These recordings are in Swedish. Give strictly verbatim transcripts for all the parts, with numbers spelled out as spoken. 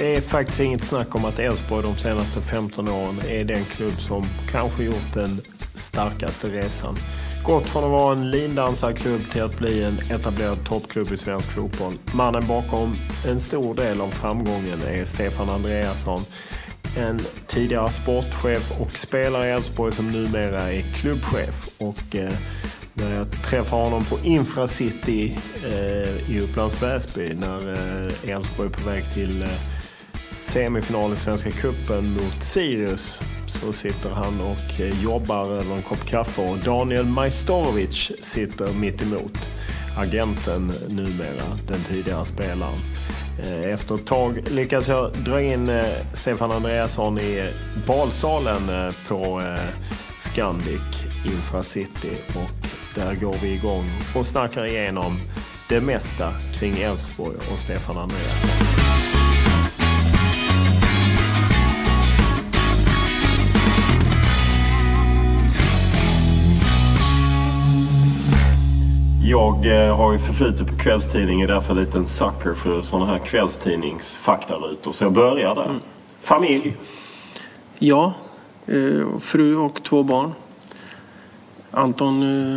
Det är faktiskt inget snack om att Elfsborg de senaste femton åren är den klubb som kanske gjort den starkaste resan. Gått från att vara en lindansarklubb till att bli en etablerad toppklubb i svensk fotboll. Mannen bakom en stor del av framgången är Stefan Andreasson. En tidigare sportchef och spelare i Elfsborg som numera är klubbchef. Och eh, när jag träffar honom på Infracity eh, i Upplands Väsby när eh, Elfsborg är på väg till eh, semifinal i Svenska cupen mot Sirius, så sitter han och eh, jobbar över en kopp kaffe och Daniel Majstorovic sitter mitt emot. Agenten numera, den tidigare spelaren. Efter ett tag lyckas jag dra in Stefan Andreasson i balsalen på Scandic Infracity och där går vi igång och snackar igenom det mesta kring Elfsborg och Stefan Andreasson. Jag eh, har ju förflutit på kvällstidning, är därför lite en sucker för sådana här kvällstidningsfaktarutor. Så jag börjar där. Mm. Familj? Ja, eh, fru och två barn. Anton eh,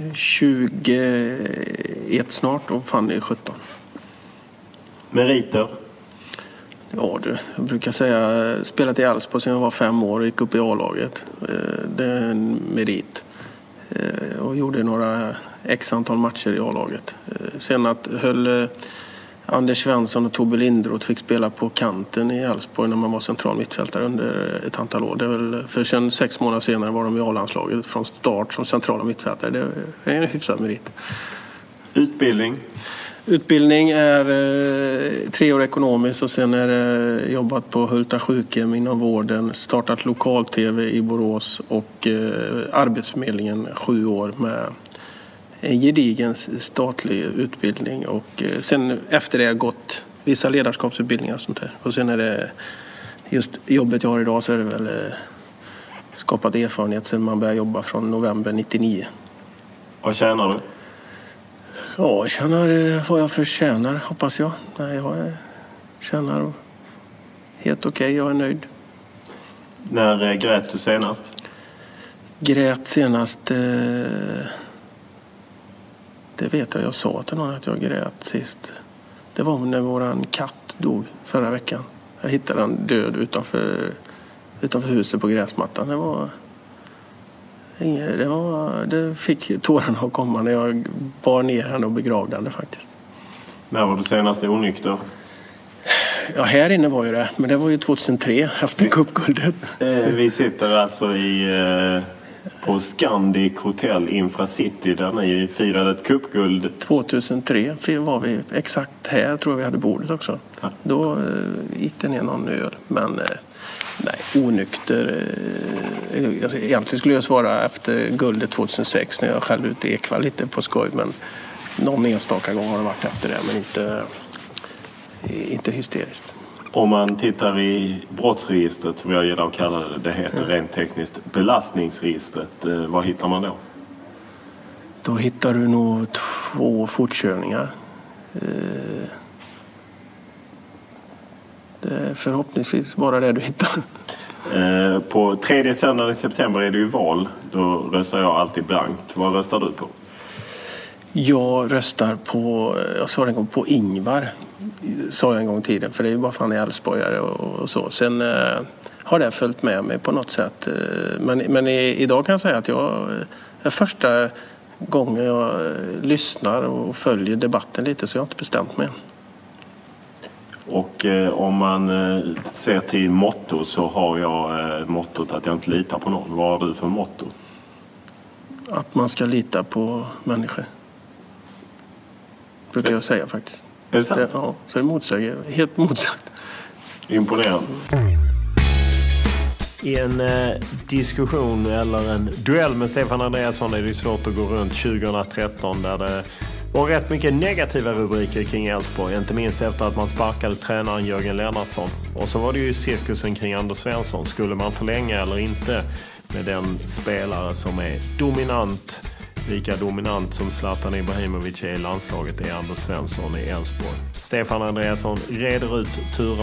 tjugoett snart och Fanny sjutton. Meriter? Ja du, jag brukar säga spelat i Elfsborg sedan jag var fem år och gick upp i A-laget. Eh, det är en merit. Eh, och gjorde några x antal matcher i A-laget. Sen att höll Anders Svensson och Tobbe Lindroth fick spela på kanten i Elfsborg när man var central mittfältare under ett antal år. Det är väl, för sen sex månader senare var de i A-landslaget från start som centrala mittfältare. Det är en hyfsad merit. Utbildning? Utbildning är eh, tre år ekonomiskt och sen är det jobbat på Hulta sjukhem inom vården, startat lokal-tv i Borås och eh, arbetsförmedlingen sju år med en gedigen statlig utbildning och eh, sen efter det har gått vissa ledarskapsutbildningar och sånt där. Och sen är det just jobbet jag har idag så är det väl eh, skapat erfarenhet sen man började jobba från november nittionio. Vad tjänar du? Ja, jag tjänar vad jag förtjänar, hoppas jag. Nej, jag tjänar helt okej, okay, jag är nöjd. När äh, grät du senast? Grät senast... Eh, det vet jag, jag sa till någon att jag grät sist. Det var när våran katt dog förra veckan. Jag hittade den död utanför, utanför huset på gräsmattan. Det var... Det, var, det fick tårarna att komma när jag bar ner henne och begravde henne faktiskt. När var du senast onykter? Ja, här inne var ju det. Men det var ju tjugohundratre efter cupguldet. Eh, vi sitter alltså i, eh, på Scandic Hotel Infracity där ni firade ett cupguld. tjugohundratre var vi exakt här, tror jag vi hade bordet också. Ja. Då eh, gick det ner någon öl. Men... Eh, Nej, onykter. Egentligen skulle jag svara efter guldet tjugohundrasex när jag själv ute Ekvall lite på skoj. Men någon enstaka gång har det varit efter det, men inte, inte hysteriskt. Om man tittar i brottsregistret, som jag gillar att kalla det, det heter rent tekniskt belastningsregistret. Vad hittar man då? Då hittar du nog två fortkörningar. Det är förhoppningsvis bara det du hittar. Eh, på tredje söndagen i september är det ju val. Då röstar jag alltid blankt. Vad röstar du på? Jag röstar på, jag sa en gång på Ingvar. Sa jag en gång i tiden. För det är ju bara fan i Elfsborgare och, och så. Sen eh, har det följt med mig på något sätt. Men, men i, idag kan jag säga att jag är första gången jag lyssnar och följer debatten lite. Så jag har inte bestämt mig än. Och eh, om man eh, ser till motto så har jag eh, mottot att jag inte litar på någon. Vad har du för motto? Att man ska lita på människor. Brukar jag säga faktiskt. Är det sant? Det, ja, så det motsäger, helt motsagt. Imponerande. I en eh, diskussion eller en duell med Stefan Andreasson är det svårt att gå runt tjugohundratretton där det var rätt mycket negativa rubriker kring Elfsborg, inte minst efter att man sparkade tränaren Jörgen Lennartsson. Och så var det ju cirkusen kring Anders Svensson. Skulle man förlänga eller inte med den spelare som är dominant, lika dominant som Zlatan Ibrahimovic är i landslaget, är Anders Svensson i Elfsborg. Stefan Andreasson reder ut turerna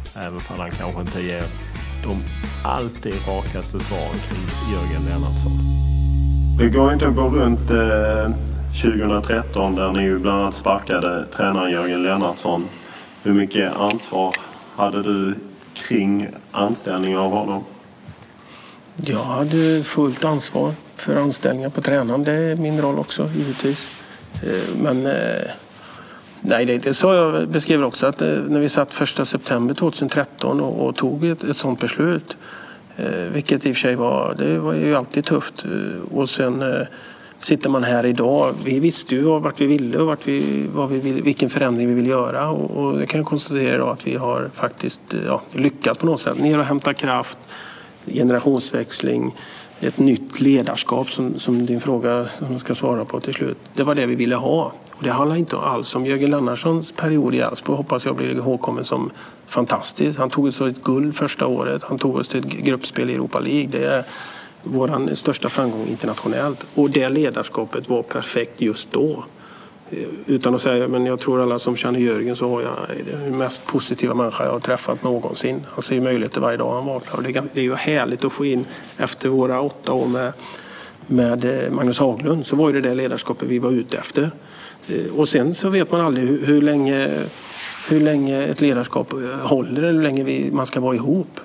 Även om han kanske inte ger de alltid rakaste svaren kring Jörgen Lennartsson. Det går inte att gå runt eh, tjugohundratretton där ni ju bland annat sparkade tränaren Jörgen Lennartsson. Hur mycket ansvar hade du kring anställningen av honom? Jag hade fullt ansvar för anställningar på tränaren. Det är min roll också, givetvis. Men nej, det, det sa jag beskrev också att när vi satt första september tjugohundratretton och, och tog ett, ett sånt beslut, vilket i och för sig var, det var ju alltid tufft. Och sen sitter man här idag. Vi visste ju vart vi ville och vart vi, vad vi vill, vilken förändring vi vill göra. Och, och det kan jag konstatera att vi har faktiskt ja, lyckats på något sätt. Ner och hämta kraft, generationsväxling, ett nytt ledarskap som, som din fråga som jag ska svara på till slut. Det var det vi ville ha. Och det handlar inte alls om Jörgen Lennartssons period i Elfsborg. Hoppas jag blir ihågkommen som fantastisk. Han tog oss till ett guld första året. Han tog oss till ett gruppspel i Europa League. Det är vår största framgång internationellt. Och det ledarskapet var perfekt just då. Utan att säga, men jag tror alla som känner Jörgen så har jag den mest positiva människa jag har träffat någonsin. Han ser möjligheter varje dag han vaknar. Och det är ju härligt att få in efter våra åtta år med, med Magnus Haglund, så var det det ledarskapet vi var ute efter. Och sen så vet man aldrig hur, hur, länge, hur länge ett ledarskap håller, hur länge vi, man ska vara ihop.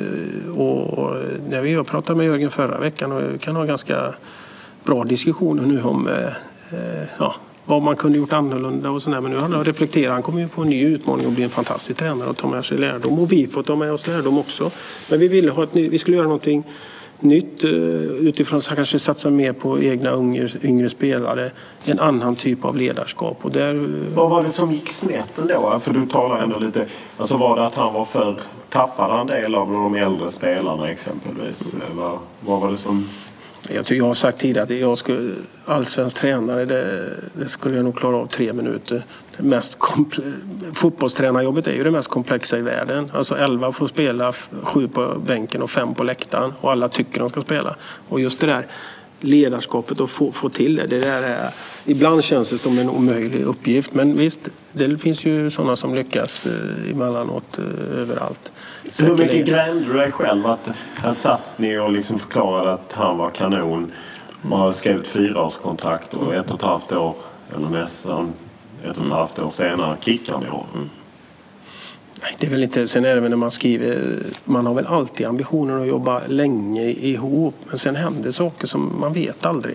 Och när vi pratade med Jörgen förra veckan och kan ha ganska bra diskussioner nu om ja, vad man kunde gjort annorlunda och sådär. Men nu handlar det om att reflektera. Han kommer ju få en ny utmaning och bli en fantastisk tränare och ta med sig lärdom. Och vi får ta med oss lärdom också. Men vi ville ha ett ny, vi skulle göra någonting nytt utifrån att kanske satsa mer på egna yngre, yngre spelare. En annan typ av ledarskap. Och där, vad var det som gick snett ändå? För du talar ändå lite, alltså var det att han var för, tappade en del av de äldre spelarna exempelvis? Eller vad var det som... Jag, jag har sagt tidigare att jag skulle, allsvensk tränare, det, det skulle jag nog klara av tre minuter. Det mest komple- fotbollstränarjobbet är ju det mest komplexa i världen. Alltså elva får spela, sju på bänken och fem på läktaren. Och alla tycker de ska spela. Och just det där ledarskapet att få, få till det. det där är, ibland känns det som en omöjlig uppgift. Men visst, det finns ju sådana som lyckas eh, emellanåt eh, överallt. Hur mycket grämde du dig själv att han satt ni och liksom förklarade att han var kanon? Man har skrivit fyraårskontrakt och ett och ett halvt år, eller nästan ett och ett halvt år senare kickar ni honom. Mm. Nej, det är väl inte, sen är det väl när man skriver, man har väl alltid ambitionen att jobba länge ihop, men sen händer saker som man vet aldrig.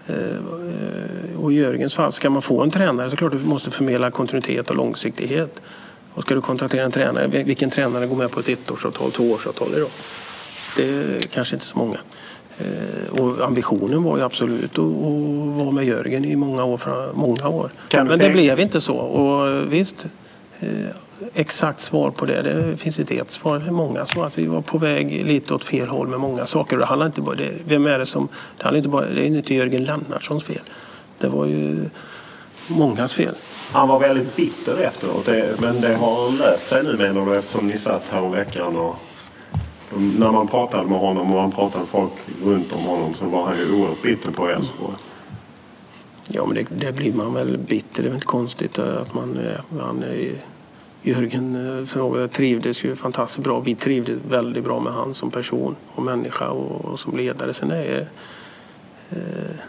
Och i Jörgens fall, ska man få en tränare så klart du måste förmedla kontinuitet och långsiktighet. Och ska du kontraktera en tränare, vilken tränare går med på ett ettårsavtal, tvåårsavtal idag? Det är kanske inte så många. Och ambitionen var ju absolut att vara med Jörgen i många år. Många år. Men det blev inte så. Och visst, exakt svar på det. Det finns inte ett svar, det är många svar. Att vi var på väg lite åt fel håll med många saker. Det handlar inte bara det. Vem är det som... Det handlar inte bara, det är inte Jörgen Lennartssons fel. Det var ju mångas fel. Han var väldigt bitter efteråt, det, men det har han löst sig nu, menar du, eftersom ni satt här om veckan och när man pratade med honom och man pratade med folk runt om honom så var han ju oerhört bitter på Elfsborg. Ja, men det, det blir man väl bitter. Det är inte konstigt att man... man Jörgen frågade, trivdes ju fantastiskt bra. Vi trivdes väldigt bra med han som person och människa och, och som ledare. Sen är eh,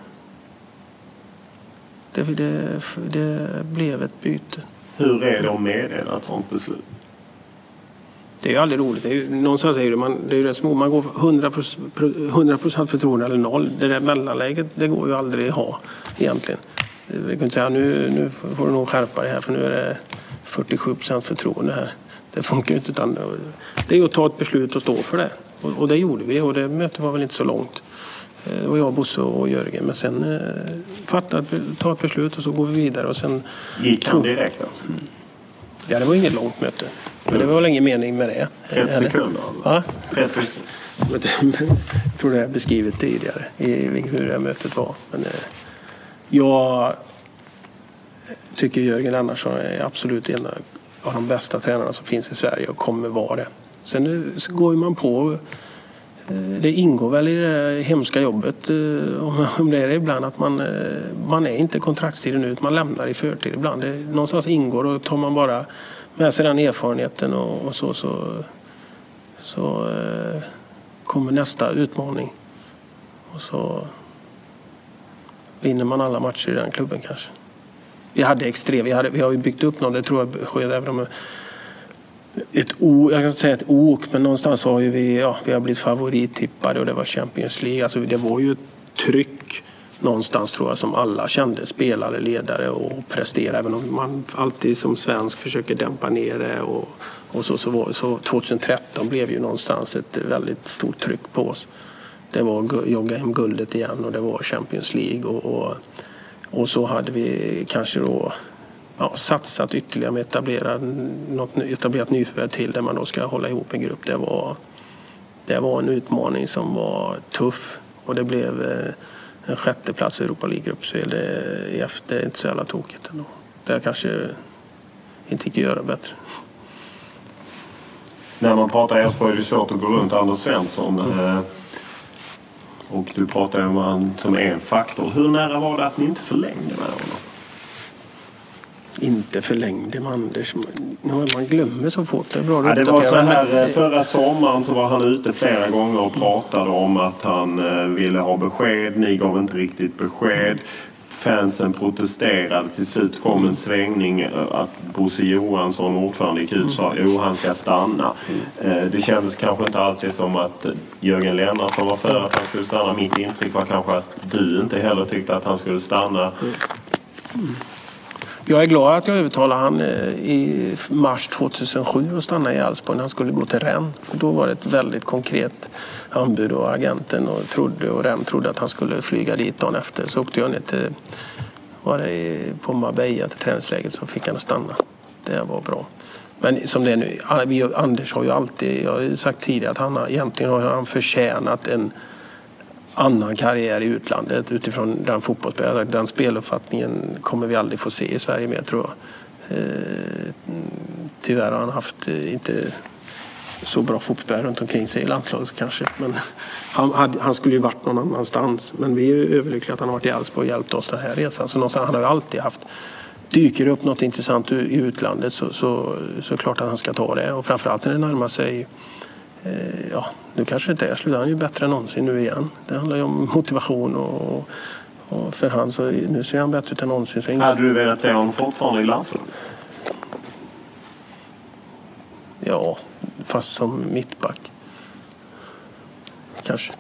det, det, det blev ett byte. Hur är det att meddela ett sånt beslut? Det är ju aldrig roligt. Det är ju, någonstans säger det, man, det är ju rätt små. Man går hundra procent förtroende eller noll. Det där mellanläget, det går ju aldrig att ha egentligen. Vi kan inte säga, nu, nu får du nog skärpa det här för nu är det fyrtiosju procent förtroende här. Det funkar ju inte, utan det är att ta ett beslut och stå för det. Och, och det gjorde vi, och det mötet var väl inte så långt. Och jag, Bosse och Jörgen. Men sen eh, fatta, ta ett beslut och så går vi vidare. Och sen, gick han direkt alltså? Mm. Ja, det var inget långt möte. Men mm. det var väl ingen mening med det. trettio sekunder? Ja. trettio sekunder. Jag tror det är beskrivet tidigare i hur det här mötet var. Men eh, jag tycker Jörgen Lennartsson är absolut en av de bästa tränarna som finns i Sverige och kommer vara det. Sen nu går man på det ingår väl i det hemska jobbet, om det är det ibland, att man, man är inte kontraktstiden ut, man lämnar i förtid ibland. Det någonstans ingår, och tar man bara med sig den erfarenheten och, och så, så, så eh, kommer nästa utmaning. Och så vinner man alla matcher i den klubben kanske. Vi hade extrem, vi, hade, vi har ju byggt upp något, det tror jag sker även om ett o, jag kan säga ett ok, men någonstans har ju vi, ja, vi har blivit favorittippade och det var Champions League. Alltså det var ju ett tryck någonstans, tror jag, som alla kände, spelare, ledare, och prestera, även om man alltid som svensk försöker dämpa ner det, och, och så, så, var, så tjugohundratretton blev ju någonstans ett väldigt stort tryck på oss. Det var jogga hem guldet igen, och det var Champions League, och, och, och så hade vi kanske då ja, satsat ytterligare med etablera, något etablerat nyförvärv till, där man då ska hålla ihop en grupp. Det var, det var en utmaning som var tuff, och det blev en sjätte plats i Europa League-gruppspel i efter. Det är inte så jävla tokigt ändå. Det kanske inte gick att göra bättre. När man pratar Elfsborg är det svårt att gå runt Anders Svensson. Mm. Och du pratar om han som är en faktor. Hur nära var det att ni inte förlängde med honom? Inte förlängde med Anders. Man glömmer så fort. Det, är bra ja, det var så här, förra sommaren så var han ute flera gånger och pratade om att han ville ha besked. Ni gav inte riktigt besked. Fansen protesterade. Till slut kom en svängning att Bosse Johansson, ordförande, gick ut och sa jo, han ska stanna. Det kändes kanske inte alltid som att Jörgen Lennartsson var för att han skulle stanna. Mitt intryck var kanske att du inte heller tyckte att han skulle stanna. Jag är glad att jag övertalade han i mars tjugohundrasju att stanna i Elfsborg när han skulle gå till Rennes. För då var det ett väldigt konkret anbud, och agenten och trodde, och Rennes trodde att han skulle flyga dit dagen efter. Så åkte jag ner till, var det på Marbella till träningsläget, så fick han stanna. Det var bra. Men som det är nu, Anders har ju alltid, jag har sagt tidigare att han har, egentligen har han förtjänat en annan karriär i utlandet utifrån den fotbollsspelare. Den speluppfattningen kommer vi aldrig få se i Sverige mer, tror jag. Tyvärr har han haft inte så bra fotbollsspelare runt omkring sig i landslaget kanske. Men han, hade, han skulle ju varit någon annanstans. Men vi är ju överlyckliga att han har varit i Elfsborg och hjälpt oss den här resan. Så någonstans, han har ju alltid haft, dyker upp något intressant i utlandet, så, så, så klart att han ska ta det. Och framförallt när det närmar sig, ja, nu kanske inte är slut. Han är ju bättre än någonsin nu igen. Det handlar ju om motivation, och, och för han så nu ser han bättre ut än någonsin. Så hade du velat se honom fortfarande i landslaget? Ja, fast som mittback. Kanske.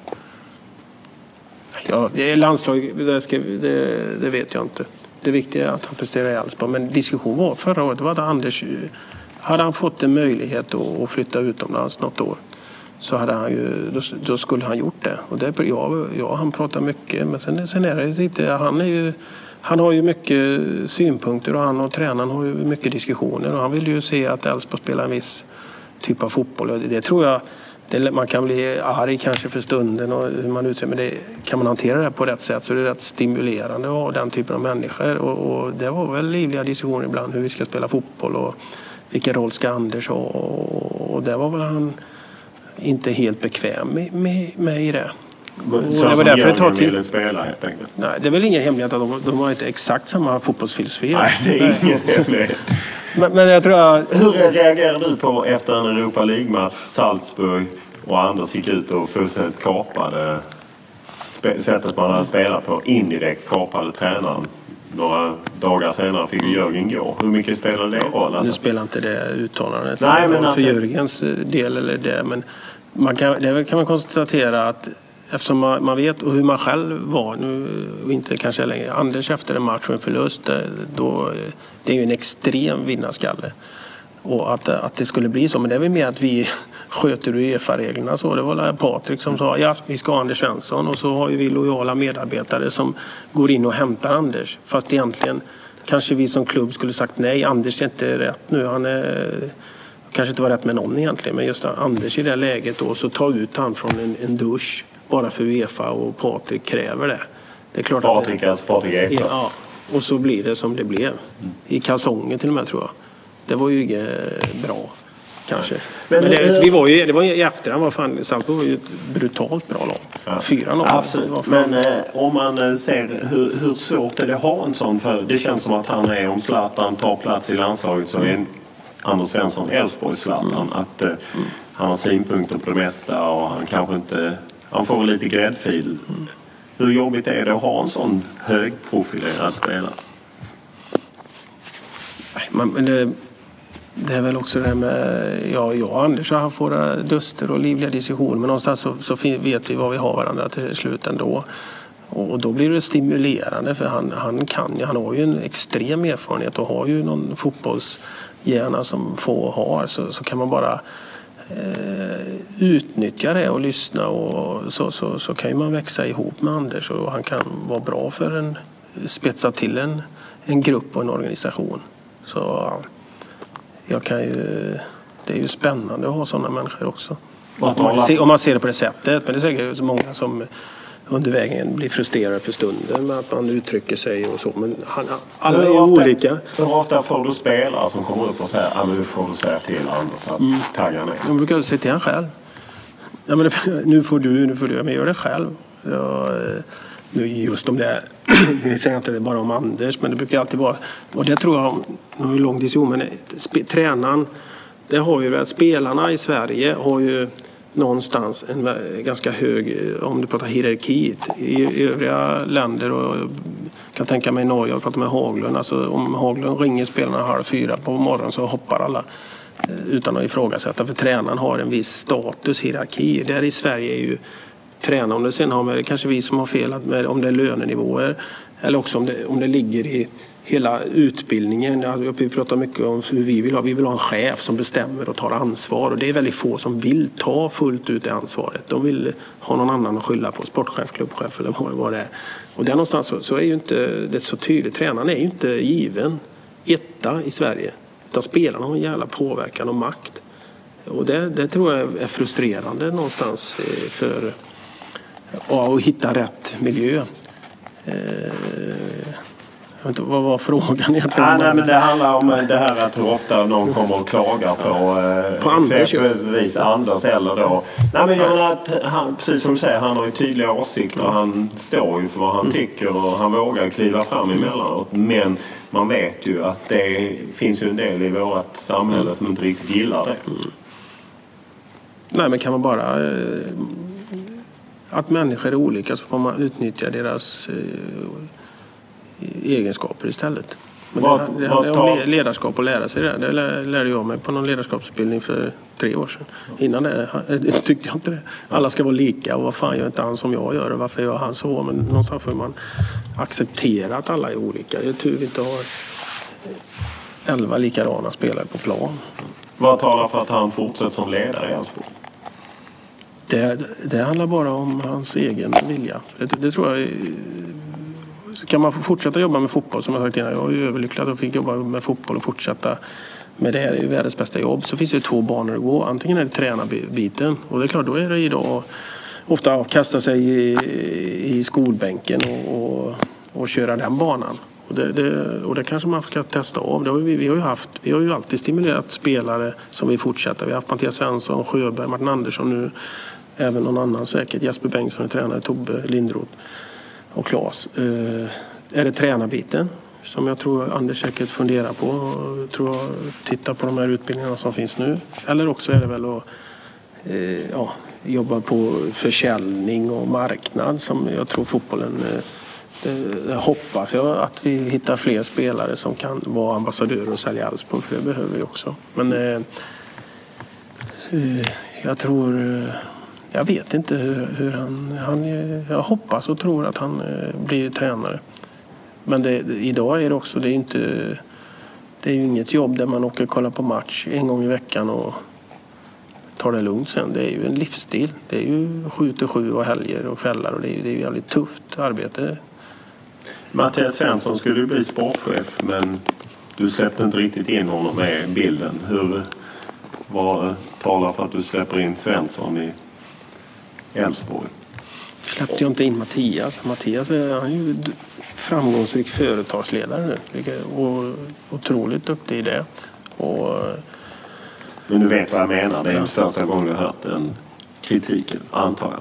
Ja, det är landslag, det, ska, det, det vet jag inte. Det viktiga är att han presterar i Elfsborg. Men diskussion var förra året var att Anders, hade han fått en möjlighet att flytta utomlands något år, så hade han ju, då, då skulle han gjort det. Och det, ja, ja, han pratar mycket, men sen, sen är det inte, han är ju, han har ju mycket synpunkter, och han och tränaren har ju mycket diskussioner, och han vill ju se att Elfsborg spelar en viss typ av fotboll. Och det, det tror jag, det, man kan bli arg kanske för stunden och hur man uttrycker, men det, kan man hantera det på rätt sätt, så det är rätt stimulerande att ha den typen av människor. Och, och det var väl livliga diskussioner ibland hur vi ska spela fotboll och vilken roll ska Anders ha, och, och det var väl han inte helt bekväm med, med, med i det. Så det var därför det tar tid. Spela, helt enkelt. Nej, det är väl ingen hemlighet att de, de har inte exakt samma fotbollsfilosofi. Nej, det är ingen hemlighet. men, men jag tror jag... Hur reagerar du på efter en Europa League-match, Salzburg, och Anders gick ut och fullständigt kapade spe- sättet man hade spelat på, indirekt kapade tränaren? Några dagar senare fick ju Jörgen gå. Hur mycket spelade det roll? Nu spelar inte det uttalandet Nej, men för Jörgens del eller det, men man kan, det kan man konstatera att eftersom man, man vet och hur man själv var nu, inte kanske längre, Anders efter en match och en förlust, då, det är ju en extrem vinnarskalle. Och att, att det skulle bli så, men det är väl mer att vi sköter UEFA-reglerna så. Det var Patrik som sa, ja, vi ska ha Anders Svensson, och så har ju vi lojala medarbetare som går in och hämtar Anders. Fast egentligen kanske vi som klubb skulle sagt nej, Anders är inte rätt nu, han är, kanske inte var rätt med någon egentligen, men just Anders i det läget då, så ta ut han från en, en dusch bara för UEFA, och Patrik kräver det. Det är klart Patrik, att alltså Patrik Ekman. Ja, och så blir det som det blev. I kalsonger till och med, tror jag. Det var ju inget bra. kanske. Men, Men det, vi var ju, det var ju i efterhand, var fan, Salzburg var ju ett brutalt bra lag. Ja. fyra noll. Absolut. Men eh, om man ser hur, hur svårt är det att ha en sån, för det känns som att han är, om Zlatan tar plats i landslaget så är en Anders Svensson Elfsborgs Zlatan. Mm. Att eh, mm. han har synpunkter på det mesta och han kanske inte, han får lite gräddfil. Mm. Hur jobbigt är det att ha en sån högprofilerad spelare? Nej, men det, det är väl också det här med, ja, jag och Anders har haft våra duster och livliga diskussioner, men någonstans så, så vet vi vad vi har varandra till slut ändå. Och, och då blir det stimulerande, för han, han kan han har ju en extrem erfarenhet och har ju någon fotbollshjärna som få har, så, så kan man bara eh, utnyttja det och lyssna, och så, så, så kan ju man växa ihop med Anders, och han kan vara bra för en, spetsa till en, en grupp och en organisation. Så jag kan ju, det är ju spännande att ha sådana människor också. Om man, ser, om man ser det på det sättet. Men det är säkert många som under vägen blir frustrerade för stunden med att man uttrycker sig och så. Men han, alla är ju olika. Hur ofta får du spelare som kommer upp och säger att nu får du säga till Anders att mm. tagga ner? Jag brukar säga till han själv. Ja, men nu får du, nu får du. Men gör det själv. Jag, nu just om det är, jag säger inte det bara om Anders, men det brukar alltid vara, och det tror jag, nu har vi lång diskussion, men sp- tränaren, det har ju att spelarna i Sverige har ju någonstans en ganska hög, om du pratar hierarki, i övriga länder, och jag kan tänka mig i Norge, jag pratar med Haglund, alltså om Haglund ringer spelarna halv fyra på morgonen så hoppar alla utan att ifrågasätta, för tränaren har en viss status, hierarki. Där i Sverige är ju träna, om det sen har med, kanske vi som har felat med, om det är lönenivåer eller också om det, om det ligger i hela utbildningen. Vi pratar mycket om hur vi vill ha. Vi vill ha en chef som bestämmer och tar ansvar, och det är väldigt få som vill ta fullt ut det ansvaret. De vill ha någon annan att skylla på, sportchef, klubbchef eller vad det är. Och där någonstans så, så är ju inte det så tydligt. Tränaren är ju inte given etta i Sverige, utan spelarna har en jävla påverkan och makt. Och det, det tror jag är frustrerande någonstans för att hitta rätt miljö. Eh, jag vet inte, vad var frågan egentligen? Ja, nej, men det handlar om det här att hur ofta någon kommer och klagar på, eh, på Anders, exempelvis Anders eller då. Nej, men jag menar att han, precis som du säger, han har ju tydliga åsikter och han står ju för vad han mm. tycker och han vågar kliva fram emellanåt. Men man vet ju att det finns ju en del i vårt samhälle mm. som inte riktigt gillar det. Mm. Nej, men kan man bara eh, att människor är olika, så får man utnyttja deras eh, egenskaper istället. Men vad, det, det handlar om ledarskap och lära sig det. Det lärde jag mig på någon ledarskapsutbildning för tre år sedan. Innan det tyckte jag inte det. Alla ska vara lika, och vad fan gör inte han som jag gör, och varför gör han så? Men någonstans får man acceptera att alla är olika. Det är tur att vi inte har elva likadana spelare på plan. Vad talar för att han fortsätter som ledare i Elfsborg? Det, det handlar bara om hans egen vilja. Det, det tror jag är, kan man få fortsätta jobba med fotboll, som jag sagt innan. Jag är överlycklig att jag fick jobba med fotboll och fortsätta med det här. Det är världens bästa jobb. Så finns det två banor att gå. Antingen är det tränarbiten, och det är klart, då är det idag ofta att kasta sig i, i skolbänken och, och, och köra den banan. Och det, det, och det kanske man ska testa av. Det har vi, vi, har ju haft, vi har ju alltid stimulerat spelare som vi fortsätter. Vi har haft Mattias Svensson, Sjöberg, Martin Andersson nu. Även någon annan säkert. Jesper Bengtsson är tränare, Tobbe Lindroth och Claes. Eh, är det tränarbiten som jag tror Anders säkert funderar på. Och tror jag tittar på de här utbildningarna som finns nu. Eller också är det väl att eh, ja, jobba på försäljning och marknad, som jag tror fotbollen... Eh, det hoppas jag att vi hittar fler spelare som kan vara ambassadörer och sälja Elfsborg, för det behöver vi också. Men eh, eh, jag tror... Eh, jag vet inte hur, hur han, han... Jag hoppas och tror att han eh, blir tränare. Men det, idag är det också... Det är, inte, det är ju inget jobb där man åker och kollar på match en gång i veckan och tar det lugnt sen. Det är ju en livsstil. Det är ju sju till sju och helger och kvällar, och det är ju, det är ju väldigt tufft arbete. Mattias Svensson skulle ju bli sportchef, men du släppte inte riktigt in honom med bilden. Hur vad talar för att du släpper in Svensson i Elfsborg? Släppte jag inte in Mattias. Mattias är, han är ju framgångsrik företagsledare nu, och otroligt duktig i det. Och Men du vet vad jag menar. Det är inte första gången du har hört den kritiken, antar jag.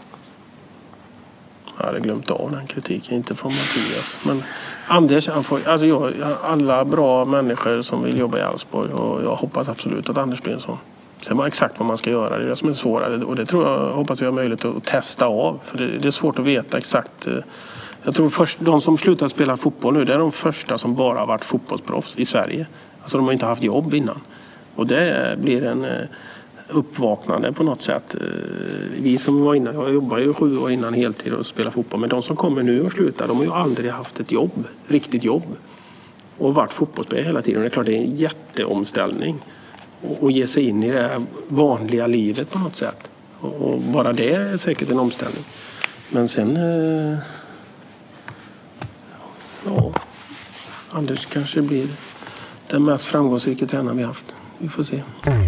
Jag hade glömt av den kritiken, inte från Mattias. Men Anders, han får, alltså jag, alla bra människor som vill jobba i Elfsborg, och jag hoppas absolut att Anders blir en sån. Sen var exakt vad man ska göra, det är det som är svårare. Och det tror jag, hoppas jag har möjlighet att testa av. För det, det är svårt att veta exakt. Jag tror först, de som slutar spela fotboll nu, det är de första som bara har varit fotbollsproffs i Sverige. Alltså de har inte haft jobb innan. Och det blir en uppvaknande på något sätt. Vi som var innan, jag jobbade ju sju år innan heltid och spelade fotboll. Men de som kommer nu och slutar, de har ju aldrig haft ett jobb, riktigt jobb. Och varit fotbollsspelare hela tiden. Och det är klart, det är en jätteomställning. Och ge sig in i det här vanliga livet på något sätt. Och bara det är säkert en omställning. Men sen... Ja, Anders kanske blir den mest framgångsrika tränaren vi haft. Vi får se.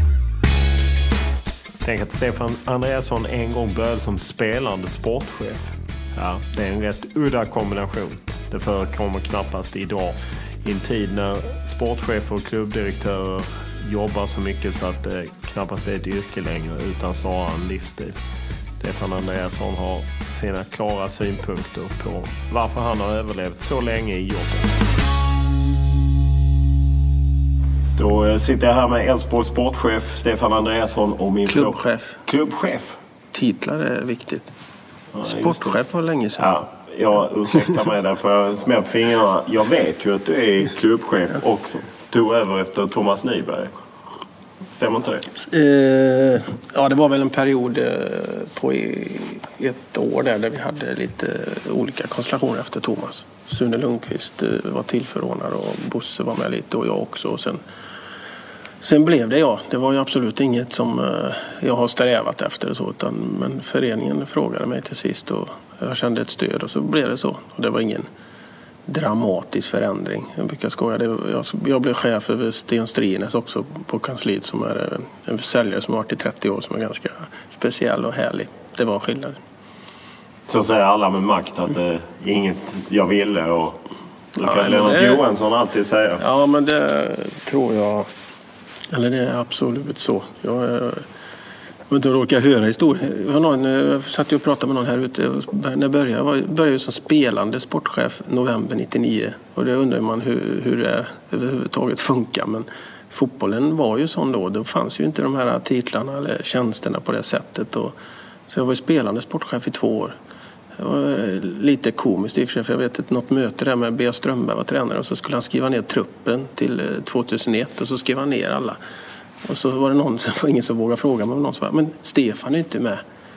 Tänk att Stefan Andreasson en gång började som spelande sportchef. Ja, det är en rätt udda kombination. Det förekommer knappast idag i en tid när sportchefer och klubbdirektörer jobbar så mycket så att det knappast är ett yrke längre utan snarare en livsstil. Stefan Andreasson har sina klara synpunkter på varför han har överlevt så länge i jobbet. Då sitter jag här med Elfsborgs sportchef Stefan Andreasson och min klubbchef. Klubbchef. Titlar är viktigt. Ja, sportchef var länge sedan. Ja, jag ursäktar mig där för jag smäller på fingrarna. Jag vet ju att du är klubbchef också. Tog över efter Thomas Nyberg. Stämmer inte det? Eh, ja, det var väl en period eh, på i, ett år där, där vi hade lite eh, olika konstellationer efter Thomas. Sune Lundqvist eh, var tillförordnad och Bosse var med lite och jag också. Och sen, sen blev det jag. Det var ju absolut inget som eh, jag har strävat efter. Så, utan, men föreningen frågade mig till sist och jag kände ett stöd och så blev det så. Och det var ingen dramatisk förändring. Jag brukar skoja. Det, jag, jag blev chef över Sten Strines också på kansliet som är en försäljare som har varit i trettio år som är ganska speciell och härlig. Det var skillnad. Så säger alla med makt att det är inget jag ville och du kan ja, Lennart det, Johansson alltid säga. Ja, men det tror jag, eller det är absolut så. Jag Jag vet inte om du orkar höra historien. Jag, någon, jag satt och pratade med någon här ute. När jag började, jag började som spelande sportchef november nittionio. Och det undrar man hur, hur det överhuvudtaget funkar. Men fotbollen var ju sån då. Det fanns ju inte de här titlarna eller tjänsterna på det sättet. Och, så jag var ju spelande sportchef i två år. Det var lite komiskt i och för sig. För jag vet att något möte där med B. Strömberg var tränare. Och så skulle han skriva ner truppen till tvåtusenett. Och så skrev han ner alla. Och så var det någon, så var ingen som vågade fråga men någon sa, men Stefan är inte med.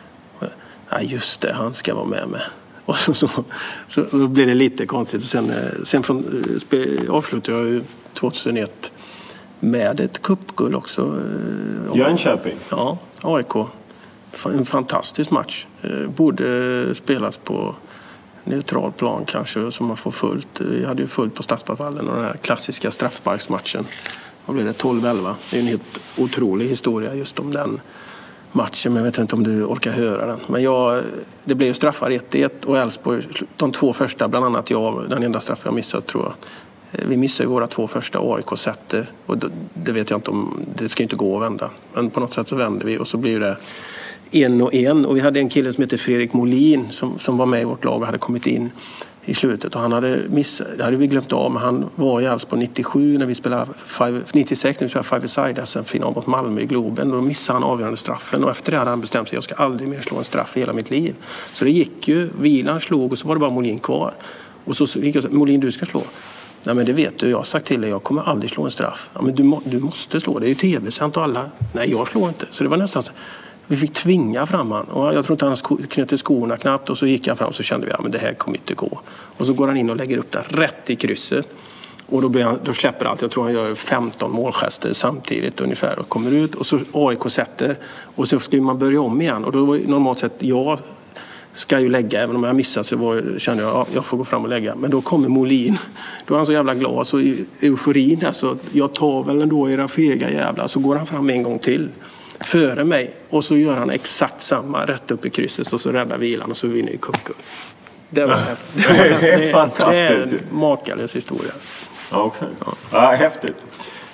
Ja, just det, han ska vara med med. Och så, så, så, så blev det lite konstigt. Och sen, sen från, avslutade jag ju tvåtusenett med ett cupguld också. Jönköping? Ja, A I K. En fantastisk match. Borde spelas på neutral plan kanske, så man får fullt. Vi hade ju fullt på Stadsparkvallen och den här klassiska straffsparksmatchen. Vad blev det? tolv elva. Det är en helt otrolig historia just om den matchen. Men jag vet inte om du orkar höra den. Men jag, det blev ju straffar ett ett och Elfsborg, de två första, bland annat jag, den enda straff jag missade tror jag. Vi missade ju våra två första A I K-sätter. Och det, det vet jag inte om, det ska inte gå att vända. Men på något sätt så vände vi och så blir det en och en. Och vi hade en kille som heter Fredrik Molin som, som var med i vårt lag och hade kommit in i slutet. Och han hade missat, det hade vi glömt av, men han var i Elfsborg nittiosju när vi spelade five, nittiosex när vi spelade five-a-side S M-final mot Malmö i Globen. Då missade han avgörande straffen och efter det hade han bestämt sig, jag ska aldrig mer slå en straff i hela mitt liv. Så det gick ju, Vilan slog och så var det bara Molin kvar. Och så gick jag, Molin du ska slå. Nej men det vet du, jag har sagt till dig, jag kommer aldrig slå en straff. Ja men du, må, du måste slå, det är ju tv-sänt och alla. Nej jag slår inte. Så det var nästan så. Vi fick tvinga fram han. Och jag tror inte han knöt skorna knappt. Och så gick han fram och så kände vi att ja, det här kommer inte gå. Och så går han in och lägger upp den rätt i krysset. Och då, blir han, då släpper allt. Jag tror han gör femton målgester samtidigt ungefär. Och kommer ut och så A I K sätter. Och så ska man börja om igen. Och då var normalt sett jag ska ju lägga. Även om jag missat så var, kände jag att ja, jag får gå fram och lägga. Men då kommer Molin. Då är han så jävla glad. Så i euforin. Alltså, jag tar väl ändå era fega jävla. Så går han fram en gång till. Före mig. Och så gör han exakt samma rätt upp i krysset. Och så räddar Vilan och så vinner i cupguld. Det var, det var det, fantastiskt. Det är en makalös historia. Okej. Okay. Ja. Ja, häftigt.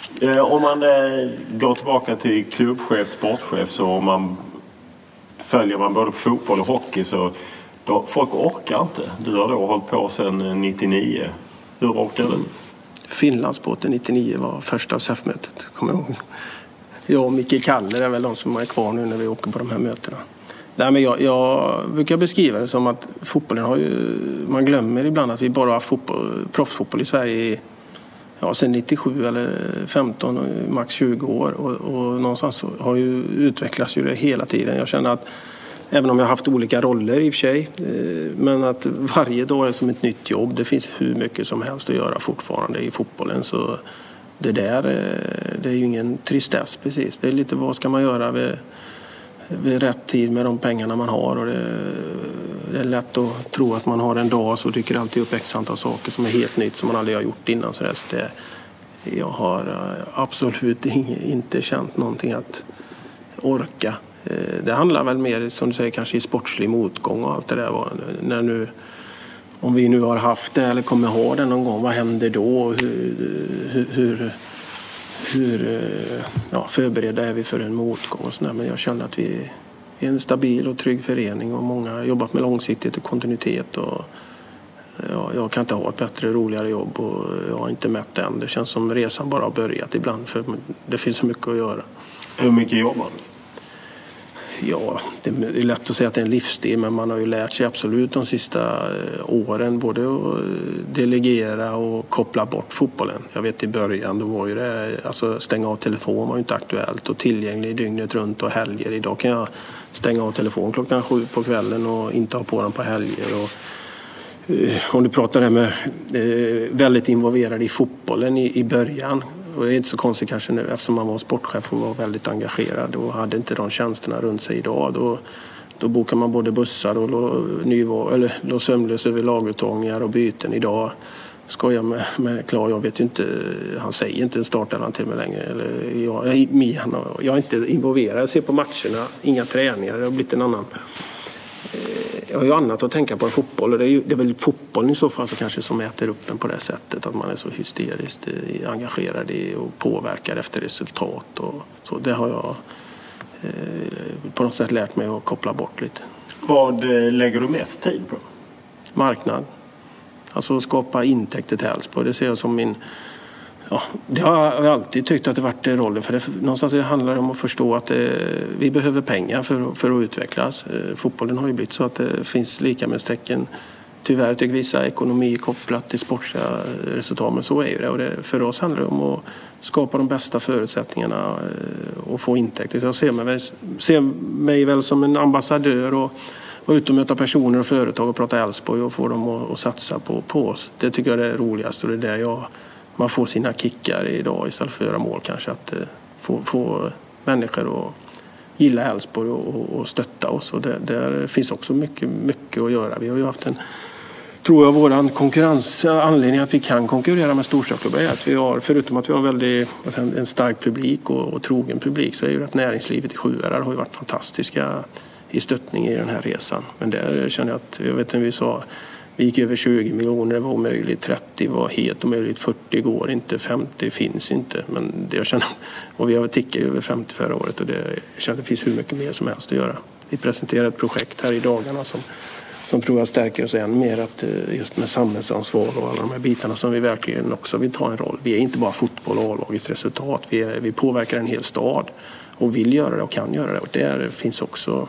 Om man går tillbaka till klubbchef, sportchef, så om man följer man både fotboll och hockey så då, folk orkar inte. Du har då hållit på sedan nittionio. Hur orkar du? Finlandsbåten nittionio var första S F-mötet, kommer jag ihåg. Jag och Micke Kaller är väl de som är kvar nu när vi åker på de här mötena. Nej, men jag, jag brukar beskriva det som att fotbollen har ju, man glömmer ibland att vi bara har fotboll, proffsfotboll i Sverige i, ja, sedan nittiosju eller femton, max tjugo år. Och, och någonstans har ju utvecklats ju det hela tiden. Jag känner att även om jag har haft olika roller i och för sig, men att varje dag är som ett nytt jobb. Det finns hur mycket som helst att göra fortfarande i fotbollen. Så det där, det är ju ingen tristess precis. Det är lite vad ska man göra vid, vid rätt tid med de pengarna man har. Och det, det är lätt att tro att man har en dag så dyker alltid upp x antal saker som är helt nytt som man aldrig har gjort innan. Så, så det, jag har absolut inte känt någonting att orka. Det handlar väl mer, som du säger, kanske i sportslig motgång och allt det där. När nu, om vi nu har haft det eller kommer ha det någon gång, vad händer då? Hur, hur, hur, hur ja, förberedda är vi för en motgång och sådär. Men jag känner att vi är en stabil och trygg förening och många har jobbat med långsiktighet och kontinuitet. Och ja, jag kan inte ha ett bättre och roligare jobb och jag har inte mätt än. Det känns som resan bara har börjat ibland för det finns så mycket att göra. Hur mycket jobbar du? Ja, det är lätt att säga att det är en livsstil, men man har ju lärt sig absolut de sista åren både att delegera och koppla bort fotbollen. Jag vet i början då var ju det, alltså stänga av telefon var ju inte aktuellt och tillgänglig dygnet runt och helger. Idag kan jag stänga av telefon klockan sju på kvällen och inte ha på den på helger. Och om du pratar här med väldigt involverad i fotbollen i, i början. Och det är inte så konstigt kanske nu eftersom man var sportchef och var väldigt engagerad och hade inte de tjänsterna runt sig idag. Då, då bokar man både bussar och låg eller låg sömlös över laguttagningar och byten. Idag ska jag med, med Klar, jag vet ju inte, han säger inte startar till mig längre. Eller jag, Mian, jag är inte involverad, jag ser på matcherna, inga träningar, det har blivit en annan. Jag har ju annat att tänka på än fotboll och det är, ju, det är väl fotbollen i så fall så kanske som äter upp en på det sättet att man är så hysteriskt engagerad i och påverkar efter resultat och så. Det har jag eh, på något sätt lärt mig att koppla bort lite. Vad lägger du mest tid på? Marknad. Alltså skapa intäkter till Elfsborg. Det ser jag som min... Ja, det har jag alltid tyckt att det varit rollen för det. Någonstans det handlar om att förstå att det, vi behöver pengar för, för att utvecklas. Fotbollen har ju blivit så att det finns likamässtecken. Tyvärr tycker vissa ekonomi kopplat till sportsliga resultat, men så är ju det. Och det, för oss handlar det om att skapa de bästa förutsättningarna och få intäkter. Så jag ser mig, ser mig väl som en ambassadör och vara ute och möta personer och företag och prata Elfsborg och få dem att, att satsa på, på oss. Det tycker jag är det roligaste och det är där jag... Man får sina kickar idag istället för att göra mål kanske. Att få, få människor att gilla Elfsborg och, och stötta oss. Och det, där finns också mycket, mycket att göra. Vi har ju haft en, tror jag, våran konkurrens, anledning att vi kan konkurrera med storstadsklubbar är att vi har, förutom att vi har väldigt, en stark publik och, och trogen publik, så är ju att näringslivet i Sjuhärad har ju varit fantastiska i stöttning i den här resan. Men där känner jag att, jag vet inte, vi sa... Vi gick över tjugo miljoner, det var omöjligt. trettio var helt omöjligt. fyrtio går inte, femtio finns inte. Men det jag känner, och vi har tickat över femtio förra året och det, jag känner att det finns hur mycket mer som helst att göra. Vi presenterar ett projekt här i dagarna som, som tror jag stärker oss än mer. Att just med samhällsansvar och alla de här bitarna som vi verkligen också vill ta en roll. Vi är inte bara fotboll och A-lagets resultat. Vi, är, vi påverkar en hel stad och vill göra det och kan göra det. Och där finns också...